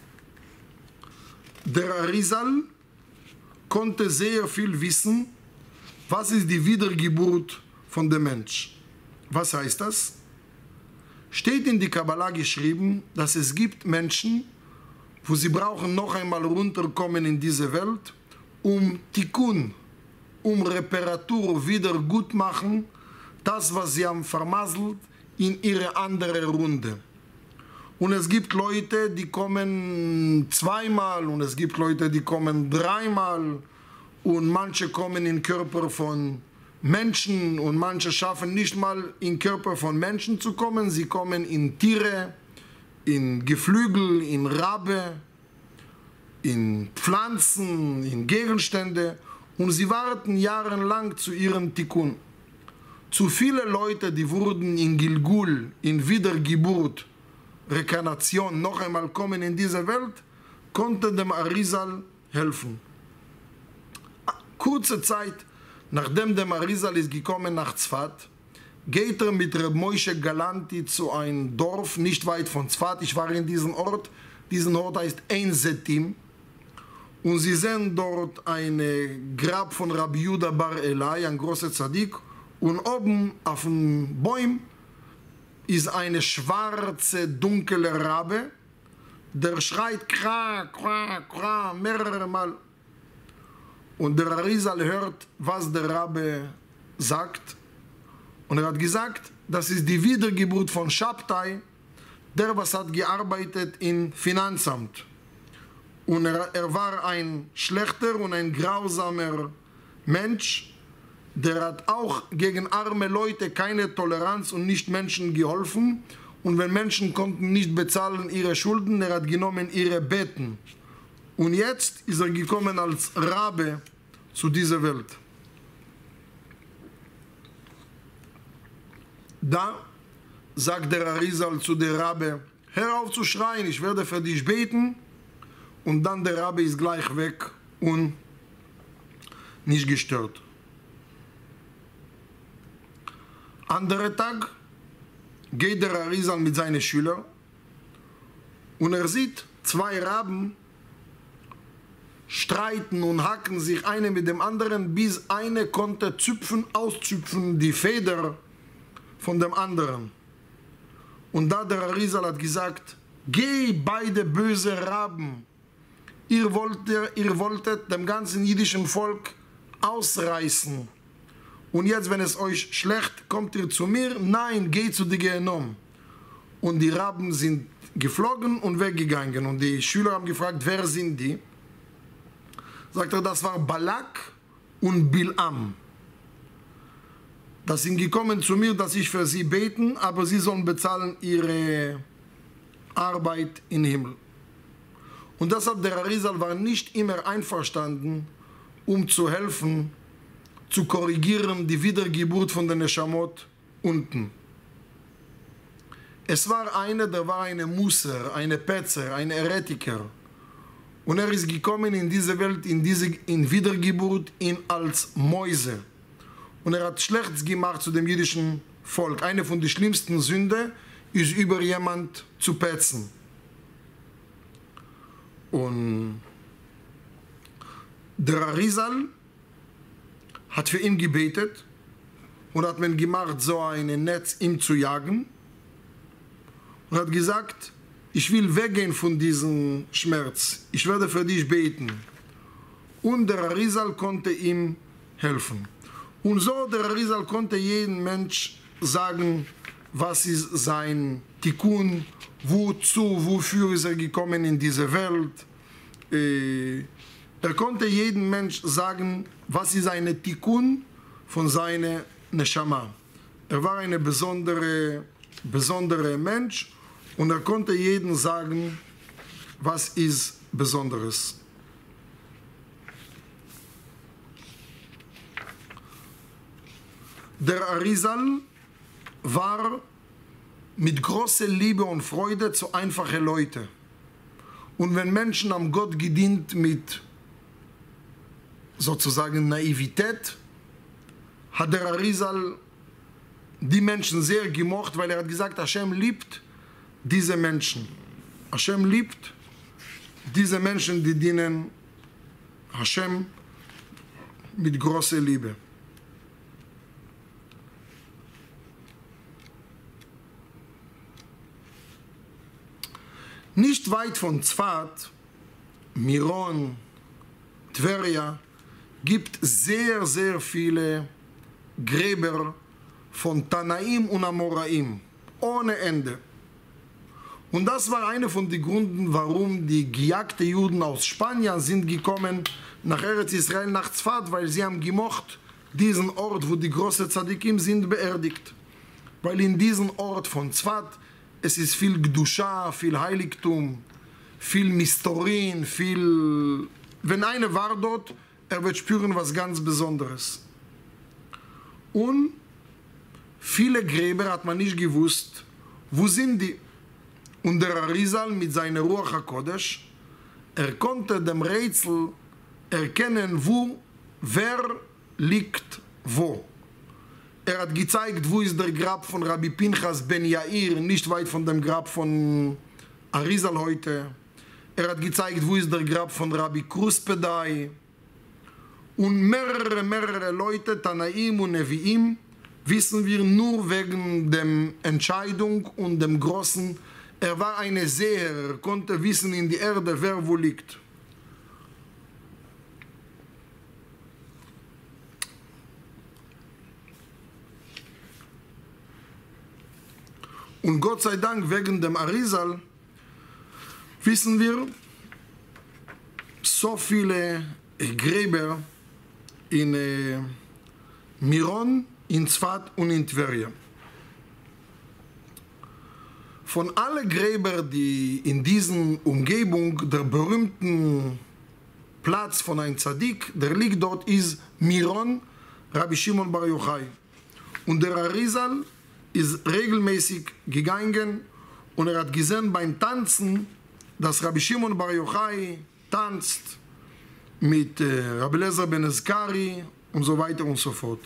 Der Arizal konnte sehr viel wissen, was ist die Wiedergeburt von dem Mensch. Was heißt das? Steht in die Kabbalah geschrieben, dass es gibt Menschen, wo sie brauchen noch einmal runterkommen in diese Welt, um Tikkun, um Reparatur wieder gut machen, das, was sie haben vermasselt, in ihre andere Runde. Und es gibt Leute, die kommen zweimal und es gibt Leute, die kommen dreimal und manche kommen in den Körper von Menschen und manche schaffen nicht mal in den Körper von Menschen zu kommen, sie kommen in Tiere, in Geflügel, in Rabe, in Pflanzen, in Gegenstände und sie warten jahrelang zu ihrem Tikkun. Zu viele Leute, die wurden in Gilgul, in Wiedergeburt, Rekarnation noch einmal kommen in diese Welt, konnte dem Arizal helfen. Kurze Zeit, nachdem der Arizal ist gekommen nach Tzfat, geht er mit Reb Moshe Galanti zu einem Dorf nicht weit von Tzfat. Ich war in diesem Ort. Diesen Ort heißt Ein Setim. Und sie sehen dort ein Grab von Rabbi Juda Bar Elai, ein großer Tzadik. Und oben auf dem Baum ist eine schwarze, dunkle Rabe, der schreit kra, kra, kra, mehrere Mal. Und der Arizal hört, was der Rabe sagt. Und er hat gesagt, das ist die Wiedergeburt von Shabtai, der was hat gearbeitet im Finanzamt. Und er, er war ein schlechter und ein grausamer Mensch, der hat auch gegen arme Leute keine Toleranz und nicht Menschen geholfen. Und wenn Menschen konnten nicht bezahlen ihre Schulden, er hat genommen ihre Betten. Und jetzt ist er gekommen als Rabe zu dieser Welt. Da sagt der Arizal zu der Rabe, hör auf zu schreien, ich werde für dich beten. Und dann der Rabe ist gleich weg und nicht gestört. Anderer Tag geht der Arizal mit seinen Schülern und er sieht zwei Raben streiten und hacken sich eine mit dem anderen, bis eine konnte züpfen, auszüpfen die Feder von dem anderen. Und da der Arizal hat gesagt, geh beide böse Raben, ihr wolltet, ihr wolltet dem ganzen jüdischen Volk ausreißen. Und jetzt, wenn es euch schlecht, kommt ihr zu mir? Nein, geht zu die Gehenom. Und die Raben sind geflogen und weggegangen. Und die Schüler haben gefragt, wer sind die? Sagt er, das war Balak und Bilam. Das sind gekommen zu mir, dass ich für sie beten, aber sie sollen bezahlen ihre Arbeit im Himmel. Und deshalb der Arizal war nicht immer einverstanden, um zu helfen, zu korrigieren die Wiedergeburt von den Neshamot unten. Es war einer, der war eine Musser, eine Petzer, ein Heretiker. Und er ist gekommen in diese Welt, in diese in Wiedergeburt, in als Mäuse. Und er hat Schlechtes gemacht zu dem jüdischen Volk. Eine von den schlimmsten Sünden ist, über jemand zu petzen. Und der Arizal hat für ihn gebetet und hat man gemacht, so ein Netz ihm zu jagen und hat gesagt, ich will weggehen von diesem Schmerz, ich werde für dich beten. Und der Arizal konnte ihm helfen. Und so der Arizal konnte jedem Mensch sagen, was ist sein Tikkun, wozu, wofür ist er gekommen in diese Welt. Äh, er konnte jedem Mensch sagen, was ist eine Tikkun von seiner Neshama. Er war ein besonderer besondere Mensch und er konnte jedem sagen, was ist Besonderes. Der Arizal war mit großer Liebe und Freude zu einfachen Leuten. Und wenn Menschen am Gott gedient mit sozusagen Naivität, hat der Arizal die Menschen sehr gemocht, weil er hat gesagt, Hashem liebt diese Menschen. Hashem liebt diese Menschen, die dienen Hashem mit großer Liebe. Nicht weit von Tzfat, Miron, Tveria, gibt sehr, sehr viele Gräber von Tanaim und Amoraim, ohne Ende. Und das war einer von den Gründen, warum die gejagten Juden aus Spanien sind gekommen nach Eretz Israel, nach Tzfat, weil sie haben gemocht diesen Ort, wo die großen Tzadikim sind, beerdigt. Weil in diesem Ort von Tzfat es ist viel Gdusha, viel Heiligtum, viel Mysterin, viel... Wenn einer war dort, er wird spüren was ganz Besonderes. Und viele Gräber hat man nicht gewusst, wo sind die. Und der Arizal mit seiner Ruach HaKodesh, er konnte dem Rätsel erkennen, wo, wer liegt wo. Er hat gezeigt, wo ist der Grab von Rabbi Pinchas ben Yair, nicht weit von dem Grab von Arizal heute. Er hat gezeigt, wo ist der Grab von Rabbi Kruspedai. Und mehrere, mehrere Leute, Tanaim und Neviim, wissen wir nur wegen der Entscheidung und dem Großen. Er war ein Seher, er konnte wissen in die Erde, wer wo liegt. Und Gott sei Dank, wegen dem Arizal, wissen wir, so viele Gräber in äh, Miron, in Tzfat und in Tveria. Von allen Gräbern, die in dieser Umgebung der berühmten Platz von einem Tzadik, der liegt dort, ist Miron, Rabbi Shimon Bar Yochai. Und der Arizal ist regelmäßig gegangen und er hat gesehen beim Tanzen, dass Rabbi Shimon Bar Yochai tanzt mit äh, Rabbi Eliezer ben Eskari und so weiter und so fort.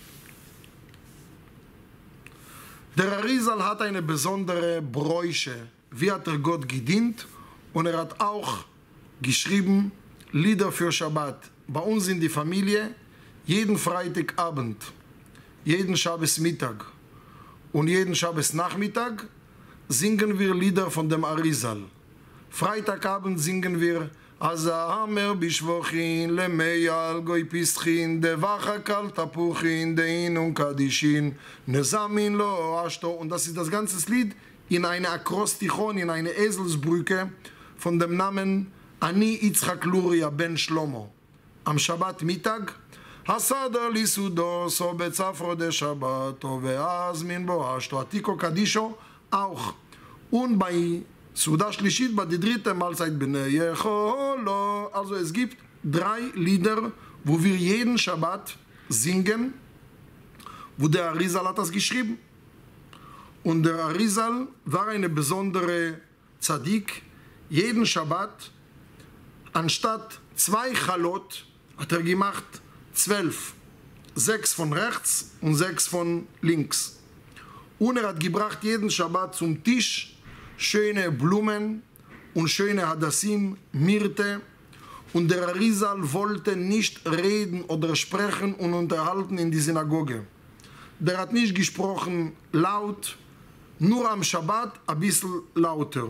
Der Arizal hat eine besondere Bräuche, wie hat er Gott gedient, und er hat auch geschrieben Lieder für Shabbat. Bei uns in die Familie, jeden Freitagabend, jeden Schabbesmittag und jeden Schabbesnachmittag singen wir Lieder von dem Arizal. Freitagabend singen wir Azahamer bishvochin lemeyal goy pischin devacha kal tapuchin dein und kadishin nezamin lo ashto. Und das ist das ganze Lied in eine Akrostichon, in eine Eselsbrücke von dem Namen Ani Yitzchak Luria ben Shlomo. Am Shabbat Mittag Hasader li sudo so bezafro de Shabbat ve'az min bo ashto atiko kadisho auch. Und bei Suda Shlischit, bei der dritten Mahlzeit Bnei Yecholo. Also es gibt drei Lieder, wo wir jeden Shabbat singen, wo der Arizal hat das geschrieben. Und der Arizal war eine besondere Tzadik. Jeden Shabbat, anstatt zwei Chalot, hat er gemacht zwölf. Sechs von rechts und sechs von links. Und er hat gebracht jeden Shabbat zum Tisch schöne Blumen und schöne Hadassim, Myrte, und der Arizal wollte nicht reden oder sprechen und unterhalten in die Synagoge. Der hat nicht gesprochen laut, nur am Schabbat ein bisschen lauter.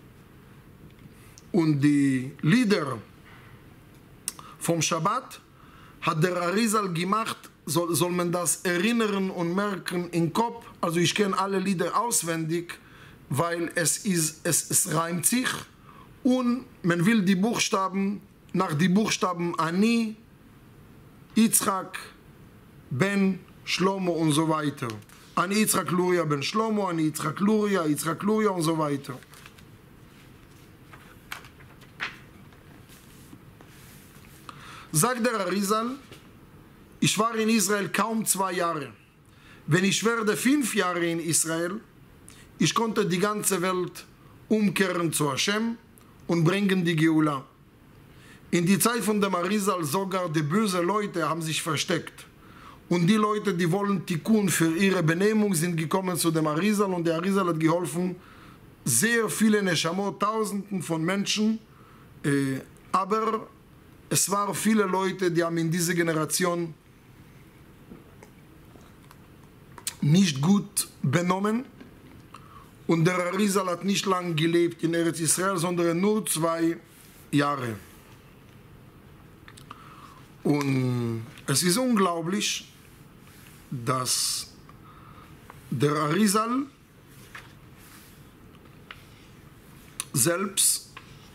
Und die Lieder vom Schabbat hat der Arizal gemacht, soll, soll man das erinnern und merken im Kopf. Also ich kenne alle Lieder auswendig, weil es, ist, es, es reimt sich und man will die Buchstaben, nach die Buchstaben Ani, Yitzchak, Ben, Shlomo und so weiter. Ani Yitzchak Luria Ben Shlomo, Ani Yitzchak Luria, Yitzchak Luria und so weiter. Sagt der Arizal, ich war in Israel kaum zwei Jahre. Wenn ich werde fünf Jahre in Israel, ich konnte die ganze Welt umkehren zu Hashem und bringen die Geula. In die Zeit von dem Arizal sogar die bösen Leute haben sich versteckt. Und die Leute, die wollen Tikkun für ihre Benehmung, sind gekommen zu dem Arizal und der Arizal hat geholfen, sehr viele Neshamot, Tausenden von Menschen, äh, aber es waren viele Leute, die haben in dieser Generation nicht gut benommen. Und der Arizal hat nicht lange gelebt in Eretz Israel, sondern nur zwei Jahre. Und es ist unglaublich, dass der Arizal selbst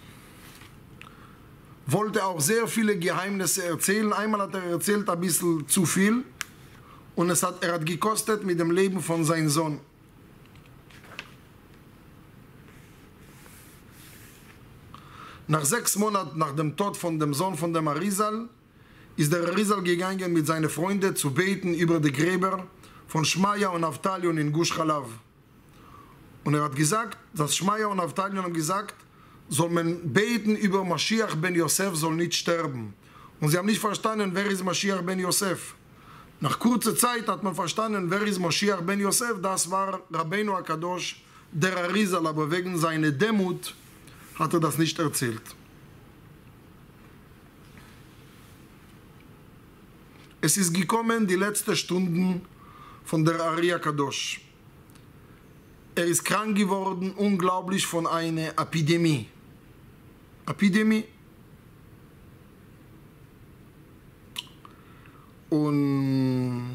wollte auch sehr viele Geheimnisse erzählen. Einmal hat er erzählt ein bisschen zu viel und es hat, er hat gekostet mit dem Leben von seinem Sohn. Nach sechs Monaten nach dem Tod von dem Sohn von dem Arizal ist der Arizal gegangen mit seinen Freunden zu beten über die Gräber von Shmaya und Naftalion in Gush Chalav. Und er hat gesagt, dass Shmaya und Naftalion haben gesagt, soll man beten über Mashiach ben Yosef, soll nicht sterben. Und sie haben nicht verstanden, wer ist Mashiach ben Yosef. Nach kurzer Zeit hat man verstanden, wer ist Mashiach ben Yosef, das war Rabbeinu HaKadosh, der Arizal, aber wegen seiner Demut hat er das nicht erzählt. Es ist gekommen, die letzten Stunden von der Ari HaKadosh. Er ist krank geworden, unglaublich, von einer Epidemie. Epidemie. Und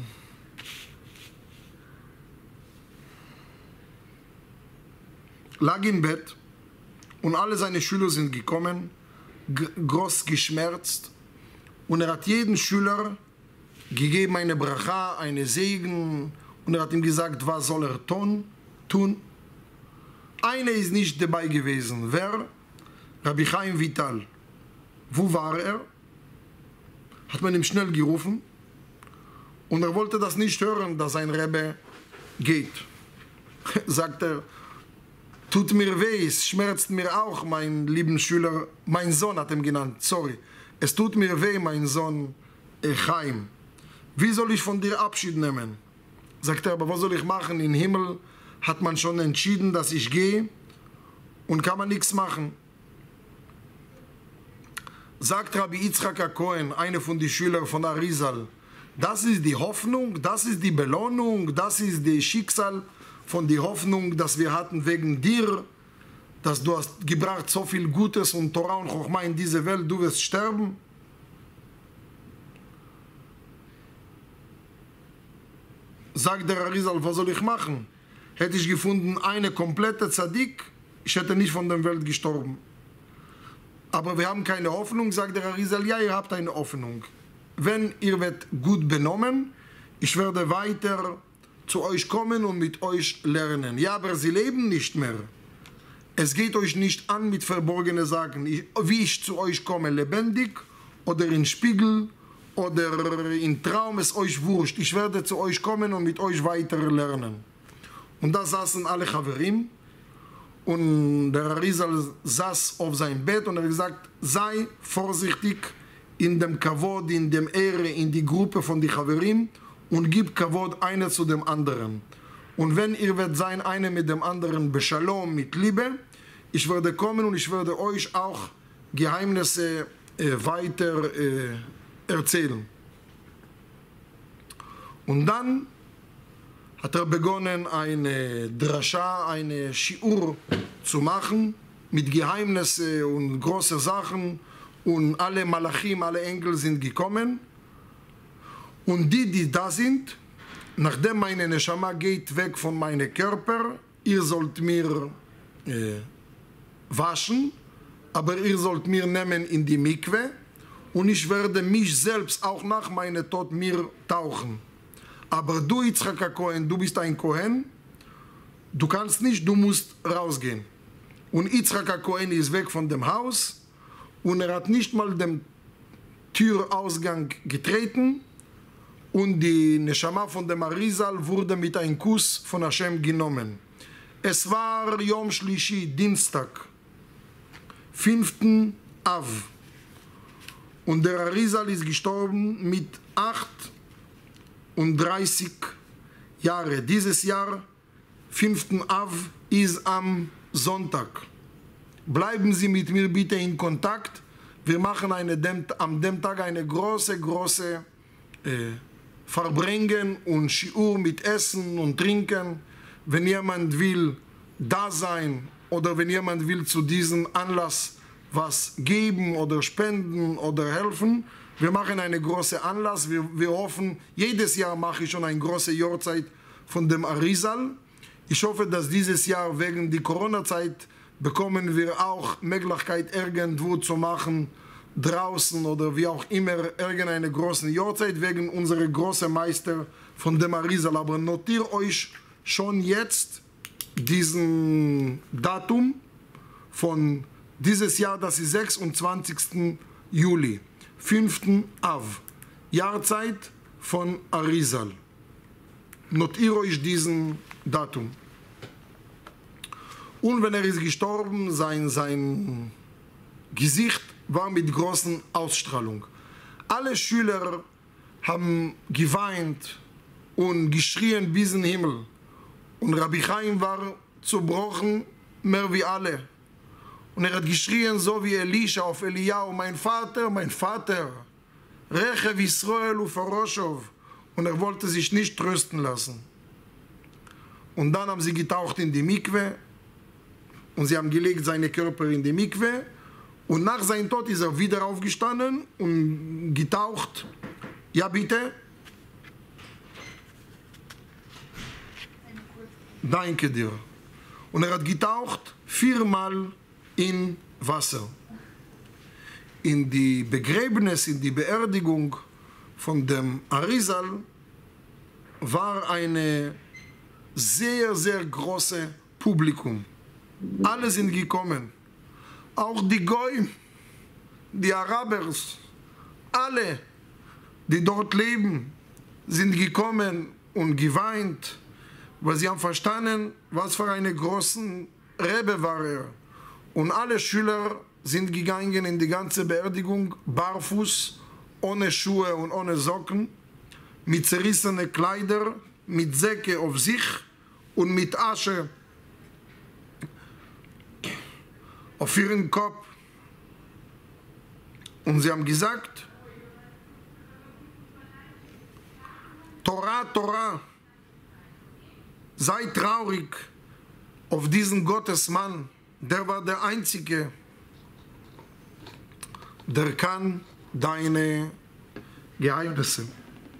lag im Bett und alle seine Schüler sind gekommen, groß geschmerzt, und er hat jeden Schüler gegeben eine Bracha, eine Segen, und er hat ihm gesagt, was soll er tun? tun. Einer ist nicht dabei gewesen. Wer? Rabbi Chaim Vital. Wo war er? Hat man ihm schnell gerufen und er wollte das nicht hören, dass sein Rebbe geht. Sagt er, tut mir weh, es schmerzt mir auch, mein lieben Schüler, mein Sohn hat ihn genannt, sorry. Es tut mir weh, mein Sohn Chaim. Wie soll ich von dir Abschied nehmen? Sagt er, aber was soll ich machen? Im Himmel hat man schon entschieden, dass ich gehe und kann man nichts machen. Sagt Rabbi Yitzchak HaKohen, einer von den Schülern von Arizal, das ist die Hoffnung, das ist die Belohnung, das ist das Schicksal von der Hoffnung, dass wir hatten wegen dir, dass du hast gebracht so viel Gutes und Torah und Chochma in diese Welt, du wirst sterben. Sagt der Arizal, was soll ich machen? Hätte ich gefunden, eine komplette Tzadik, ich hätte nicht von der Welt gestorben. Aber wir haben keine Hoffnung, sagt der Arizal, ja, ihr habt eine Hoffnung. Wenn ihr werdet gut benommen, ich werde weiter zu euch kommen und mit euch lernen. Ja, aber sie leben nicht mehr. Es geht euch nicht an mit verborgenen Sachen. Ich, wie ich zu euch komme, lebendig oder in Spiegel oder in Traum, ist euch wurscht. Ich werde zu euch kommen und mit euch weiter lernen. Und da saßen alle Chaverim und der Arizal saß auf seinem Bett und er hat gesagt, sei vorsichtig in dem Kavod, in dem Ehre, in die Gruppe von den Chaverim und gib Kavod einer zu dem anderen. Und wenn ihr werdet sein, einer mit dem anderen beshalom, mit Liebe, Ich werde kommen und ich werde euch auch Geheimnisse äh, weiter äh, erzählen. Und dann hat er begonnen, eine Drascha, eine Shiur zu machen, mit Geheimnissen und großen Sachen. Und alle Malachim, alle Engel sind gekommen. Und die, die da sind, nachdem meine Neshama geht weg von meinem Körper, ihr sollt mir äh, waschen, aber ihr sollt mir nehmen in die Mikwe und ich werde mich selbst auch nach meinem Tod mir tauchen. Aber du, Yitzchak Kohen, du bist ein Kohen, du kannst nicht, du musst rausgehen. Und Yitzchak Kohen ist weg von dem Haus und er hat nicht mal den Türausgang getreten und die Neshama von dem Arizal wurde mit einem Kuss von Hashem genommen. Es war Yom Shlishi, Dienstag, fünften Av. Und der Arizal ist gestorben mit achtunddreißig Jahren. Dieses Jahr, fünften Av, ist am Sonntag. Bleiben Sie mit mir bitte in Kontakt. Wir machen eine, am dem Tag eine große, große äh, Verbringen und Shiur mit Essen und Trinken. Wenn jemand will da sein oder wenn jemand will zu diesem Anlass was geben oder spenden oder helfen, wir machen einen großen Anlass. Wir, wir hoffen, jedes Jahr mache ich schon eine große Jahrzeit von dem Arizal. Ich hoffe, dass dieses Jahr wegen der Corona-Zeit bekommen wir auch Möglichkeit, irgendwo zu machen, draußen oder wie auch immer, irgendeine große Jahrzeit wegen unserer großen Meister von dem Arizal. Aber notiert euch schon jetzt diesen Datum von dieses Jahr, das ist sechsundzwanzigsten Juli, fünften Av, Jahrzeit von Arizal. Notiert euch diesen Datum. Und wenn er ist gestorben, sein, sein Gesicht war mit großer Ausstrahlung. Alle Schüler haben geweint und geschrien bis in den Himmel. Und Rabbi Chaim war zerbrochen, mehr wie alle. Und er hat geschrien, so wie Elisha auf Eliyahu, mein Vater, mein Vater, Rechev Israel Ufaroshov. Und er wollte sich nicht trösten lassen. Und dann haben sie getaucht in die Mikwe und sie haben gelegt seine Körper in die Mikwe. Und nach seinem Tod ist er wieder aufgestanden und getaucht. Ja, bitte? Danke dir. Und er hat getaucht viermal in Wasser. In die Begräbnis, in die Beerdigung von dem Arizal war ein sehr, sehr großes Publikum. Alle sind gekommen. Auch die Goyim, die Arabers, alle, die dort leben, sind gekommen und geweint, weil sie haben verstanden, was für einen großen Rebbe war er. Und alle Schüler sind gegangen in die ganze Beerdigung, barfuß, ohne Schuhe und ohne Socken, mit zerrissenen Kleidern, mit Säcke auf sich und mit Asche auf ihren Kopf. Und sie haben gesagt, Torah, Torah, sei traurig auf diesen Gottesmann, der war der Einzige, der kann deine Geheimnisse.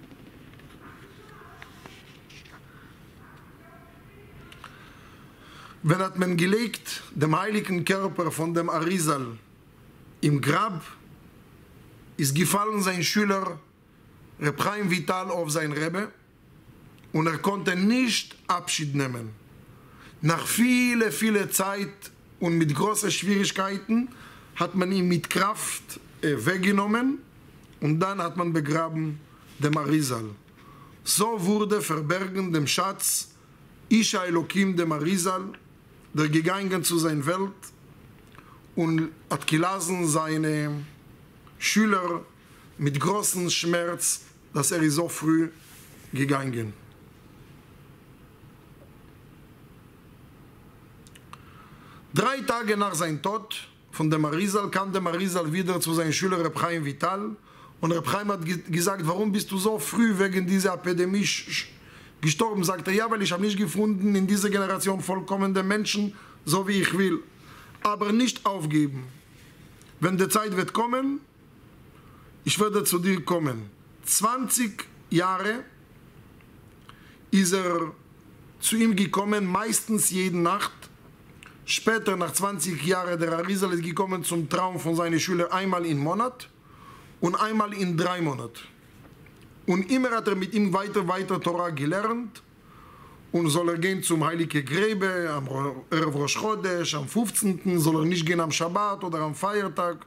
Wenn hat man gelegt, dem heiligen Körper von dem Arizal im Grab, ist gefallen sein Schüler Reb Chaim Vital auf sein Rebbe und er konnte nicht Abschied nehmen. Nach viele, viele Zeit und mit großen Schwierigkeiten hat man ihn mit Kraft äh, weggenommen und dann hat man begraben dem Arizal. So wurde verbergen dem Schatz Isha Elokim dem Arizal, der gegangen zu seiner Welt und hat gelassen seine Schüler mit großem Schmerz, dass er so früh gegangen ist. Drei Tage nach seinem Tod von dem Arizal kam der Arizal wieder zu seinem Schüler Reb Chaim Vital und Reb Chaim hat gesagt, warum bist du so früh wegen dieser Epidemie gestorben? Sagt er, ja, weil ich habe nicht gefunden in dieser Generation vollkommene Menschen, so wie ich will. Aber nicht aufgeben. Wenn die Zeit wird kommen, ich werde zu dir kommen. zwanzig Jahre ist er zu ihm gekommen, meistens jede Nacht. Später, nach zwanzig Jahren, der Arizal ist gekommen zum Traum von seinen Schülern einmal im Monat und einmal in drei Monaten. Und immer hat er mit ihm weiter, weiter Torah gelernt und soll er gehen zum Heiligen Gräbe, am Erev Rosh Chodesh, am fünfzehnten soll er nicht gehen am Schabbat oder am Feiertag.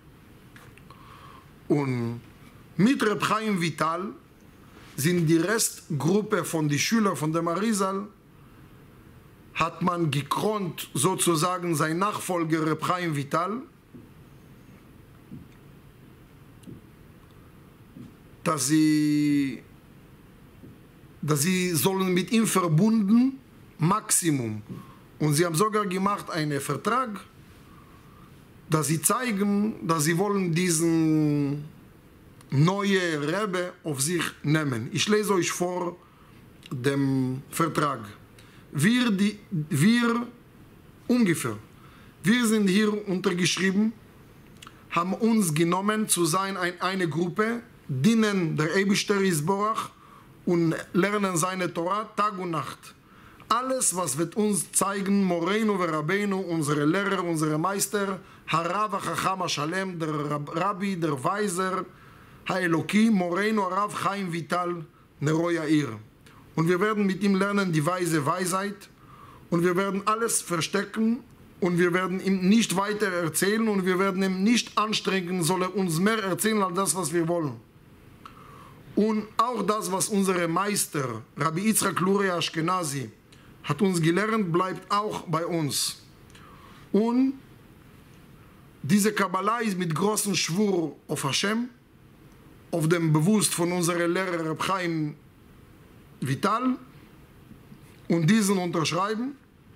Und mit Reb Chaim Vital sind die Restgruppe von den Schülern von dem Arizal, hat man gekrönt, sozusagen sein Nachfolger Reb Chaim Vital, dass sie, dass sie sollen mit ihm verbunden, Maximum. Und sie haben sogar gemacht einen Vertrag, dass sie zeigen, dass sie wollen diesen neuen Rebbe auf sich nehmen. Ich lese euch vor dem Vertrag. Wir, die, wir ungefähr, wir sind hier untergeschrieben, haben uns genommen zu sein ein, eine Gruppe, dienen der Eibishter Yisborach und lernen seine Torah Tag und Nacht. Alles, was wird uns zeigen, Moreinu und Rabbeinu, unsere Lehrer, unsere Meister, Harav HaChacham HaShalem, der Rabbi, der Weiser, HaEloki, Moreinu, Rav Chaim Vital, Nero Yair. Und wir werden mit ihm lernen die weise Weisheit und wir werden alles verstecken und wir werden ihm nicht weiter erzählen und wir werden ihm nicht anstrengen, soll er uns mehr erzählen als das, was wir wollen. Und auch das, was unsere Meister, Rabbi Yitzchak Luria Ashkenazi, hat uns gelernt, bleibt auch bei uns. Und diese Kabbalah ist mit großem Schwur auf Hashem, auf dem Bewusst von unserem Lehrer Reb Chaim Vital, und diesen unterschreiben,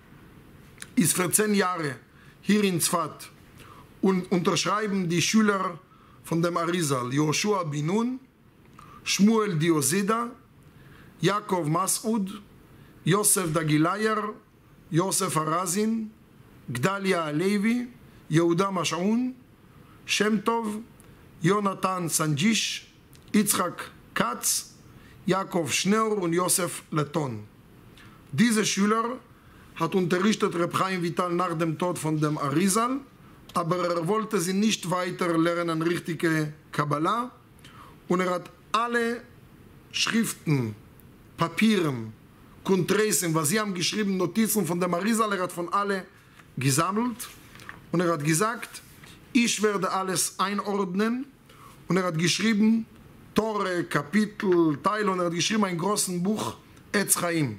ist für zehn Jahre hier in Tzfat und unterschreiben die Schüler von dem Arizal, Yoshua bin Nun, Shmuel Diosida, Yaakov Mas'ud, Yosef Dagilayer, Yosef Arazin, Gdalia Alevi, Yehuda Mash'un, Shem Tov, Jonathan Sanjish, Yitzchak Katz, Jakob Schneur und Josef Letton. Diese Schüler hat unterrichtet Reb Chaim Vital nach dem Tod von dem Arizal, aber er wollte sie nicht weiter lernen, richtige Kabbalah, und er hat alle Schriften, Papieren, Kuntreisen, was sie haben geschrieben, Notizen von dem Arizal, er hat von alle gesammelt und er hat gesagt, ich werde alles einordnen, und er hat geschrieben Tore, Kapitel, Teile, und er hat geschrieben ein großes Buch, Etz Chaim.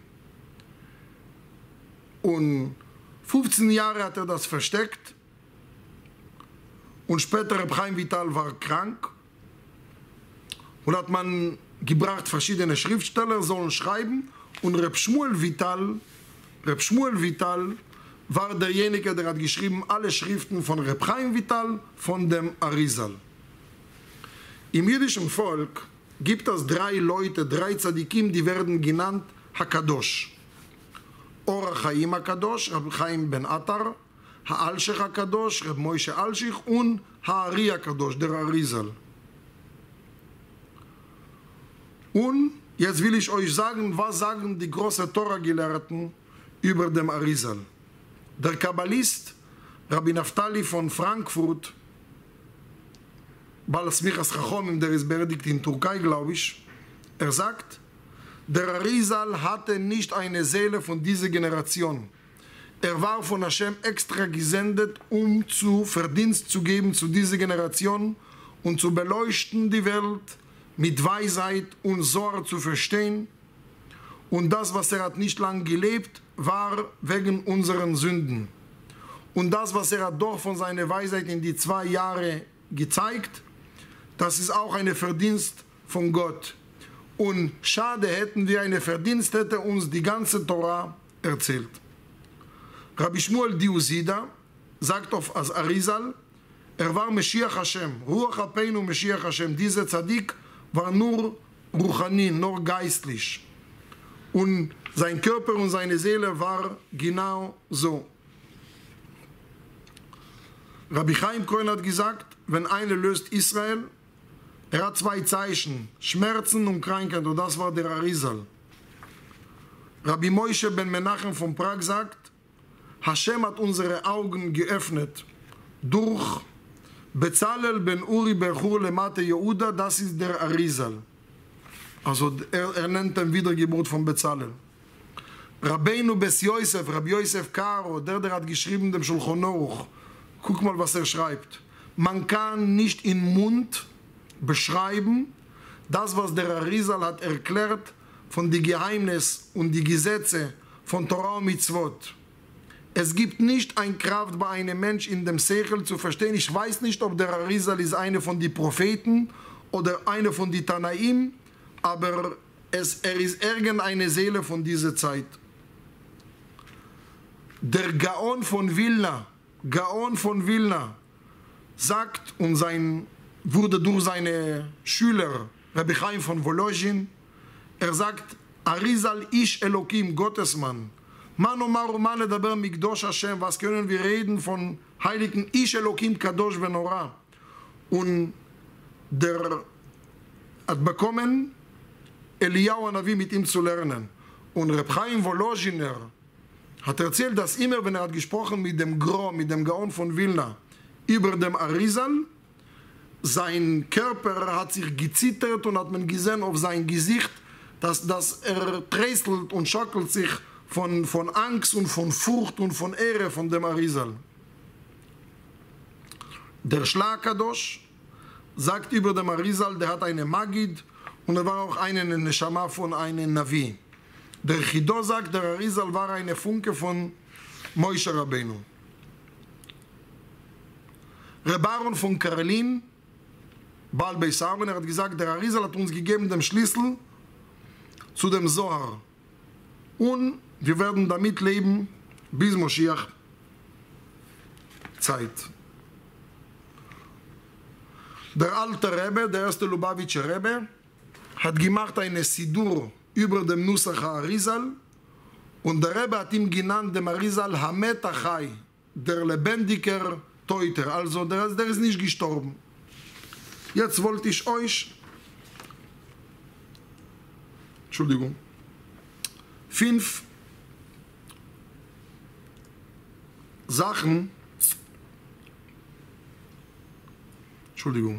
Und fünfzehn Jahre hat er das versteckt und später Reb Chaim Vital war krank und hat man gebracht, verschiedene Schriftsteller sollen schreiben, und Reb Shmuel Vital, Reb Shmuel Vital war derjenige, der hat geschrieben alle Schriften von Reb Chaim Vital, von dem Arizal. Im jüdischen Volk gibt es drei Leute, drei Tzadikim, die werden genannt Hakadosh. Or HaChaim HaKadosh, Reb Chaim ben Atar, HaAlshich HaKadosh, Reb Moshe Alshich, und HaAri HaKadosh, der Arizal. Und jetzt will ich euch sagen, was sagen die großen Torah-Gelehrten über den Arizal. Der Kabbalist Rabbi Naftali von Frankfurt, Baal Smichas Chachomim, der ist beerdigt in Türkei, glaube ich, er sagt, der Arizal hatte nicht eine Seele von dieser Generation. Er war von Hashem extra gesendet, um zu Verdienst zu geben zu dieser Generation und zu beleuchten die Welt mit Weisheit und Sorge zu verstehen. Und das, was er hat nicht lang gelebt, war wegen unseren Sünden. Und das, was er hat doch von seiner Weisheit in die zwei Jahre gezeigt, das ist auch eine Verdienst von Gott. Und schade hätten wir eine Verdienst, hätte uns die ganze Torah erzählt. Rabbi Shmuel Diuzida sagt auf als Arizal, er war Meshiach Hashem, Ruach Apeinu Meshiach Hashem. Dieser Tzadik war nur Ruchani, nur geistlich. Und sein Körper und seine Seele war genau so. Rabbi Chaim Cohen hat gesagt, wenn einer löst Israel, er hat zwei Zeichen, Schmerzen und Krankheit, und das war der Arizal. Rabbi Moshe ben Menachem von Prag sagt, Hashem hat unsere Augen geöffnet durch Bezalel ben Uri Berchur Lemate Yehuda, das ist der Arizal. Also er, er nennt den Wiedergeburt von Bezalel. Rabbeinu Bes Yosef, Rabbi Yosef Karo, der, der hat geschrieben dem Shulchan Aruch. Guck mal, was er schreibt. Man kann nicht im Mund beschreiben, das, was der Arizal hat erklärt von die Geheimnis und die Gesetze von Torah und Mitzvot. Es gibt nicht eine Kraft bei einem Mensch in dem Sechel zu verstehen. Ich weiß nicht, ob der Arizal ist einer von den Propheten oder einer von den Tanaim, aber es, er ist irgendeine Seele von dieser Zeit. Der Gaon von Vilna, Gaon von Vilna, sagt und sein, wurde durch seine Schüler, Rabbi Chaim von Volozhin, er sagt, Arizal ish Elokim, Gottesmann. Man omar uman ledaber mikdosh Hashem, was können wir reden von heiligen ish Elokim kadosh benora. Und der hat bekommen, Eliyahu Hanavi mit ihm zu lernen. Und Rabbi Chaim Volozhiner hat erzählt, dass immer, wenn er hat gesprochen mit dem Gro, mit dem Gaon von Vilna, über dem Arizal, sein Körper hat sich gezittert und hat man gesehen auf sein Gesicht, dass, dass er träßelt und schockelt sich von, von Angst und von Furcht und von Ehre von dem Arizal. Der Schlakadosh sagt über dem Arizal, der hat eine Magid und er war auch eine Neshama von einem Navi. Der Chido sagt, der Arizal war eine Funke von Moshe Rabbeinu. Rebaron von Karelin, Baal Beis Arben, er hat gesagt, der Arizal hat uns gegeben den Schlüssel zu dem Zohar. Und wir werden damit leben bis Moschiach Zeit. Der alte Rebbe, der erste Lubavitcher Rebbe, hat gemacht eine Sidur über dem Nusach Arizal und der Rebbe hat ihm genannt dem Arizal Hamet Achai, der lebendiger Teuter, also der, der ist nicht gestorben. Jetzt wollte ich euch, Entschuldigung, fünf Sachen, Entschuldigung,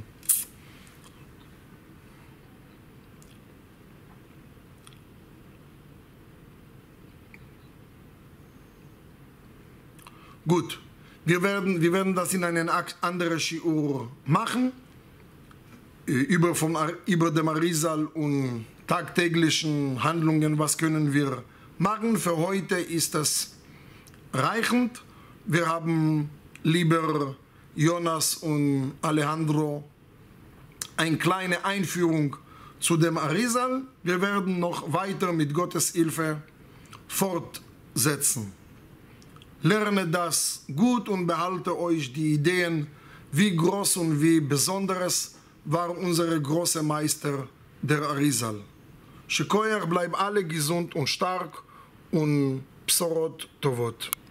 gut, wir werden, wir werden das in einen anderen Shiur machen, über, vom, über dem Arizal und tagtäglichen Handlungen, was können wir machen. Für heute ist das reichend. Wir haben lieber Jonas und Alejandro eine kleine Einführung zu dem Arizal. Wir werden noch weiter mit Gottes Hilfe fortsetzen. Lerne das gut und behalte euch die Ideen, wie groß und wie besonderes war unser großer Meister, der Arizal. Shekoyach, bleib alle gesund und stark und Psorot Tovot.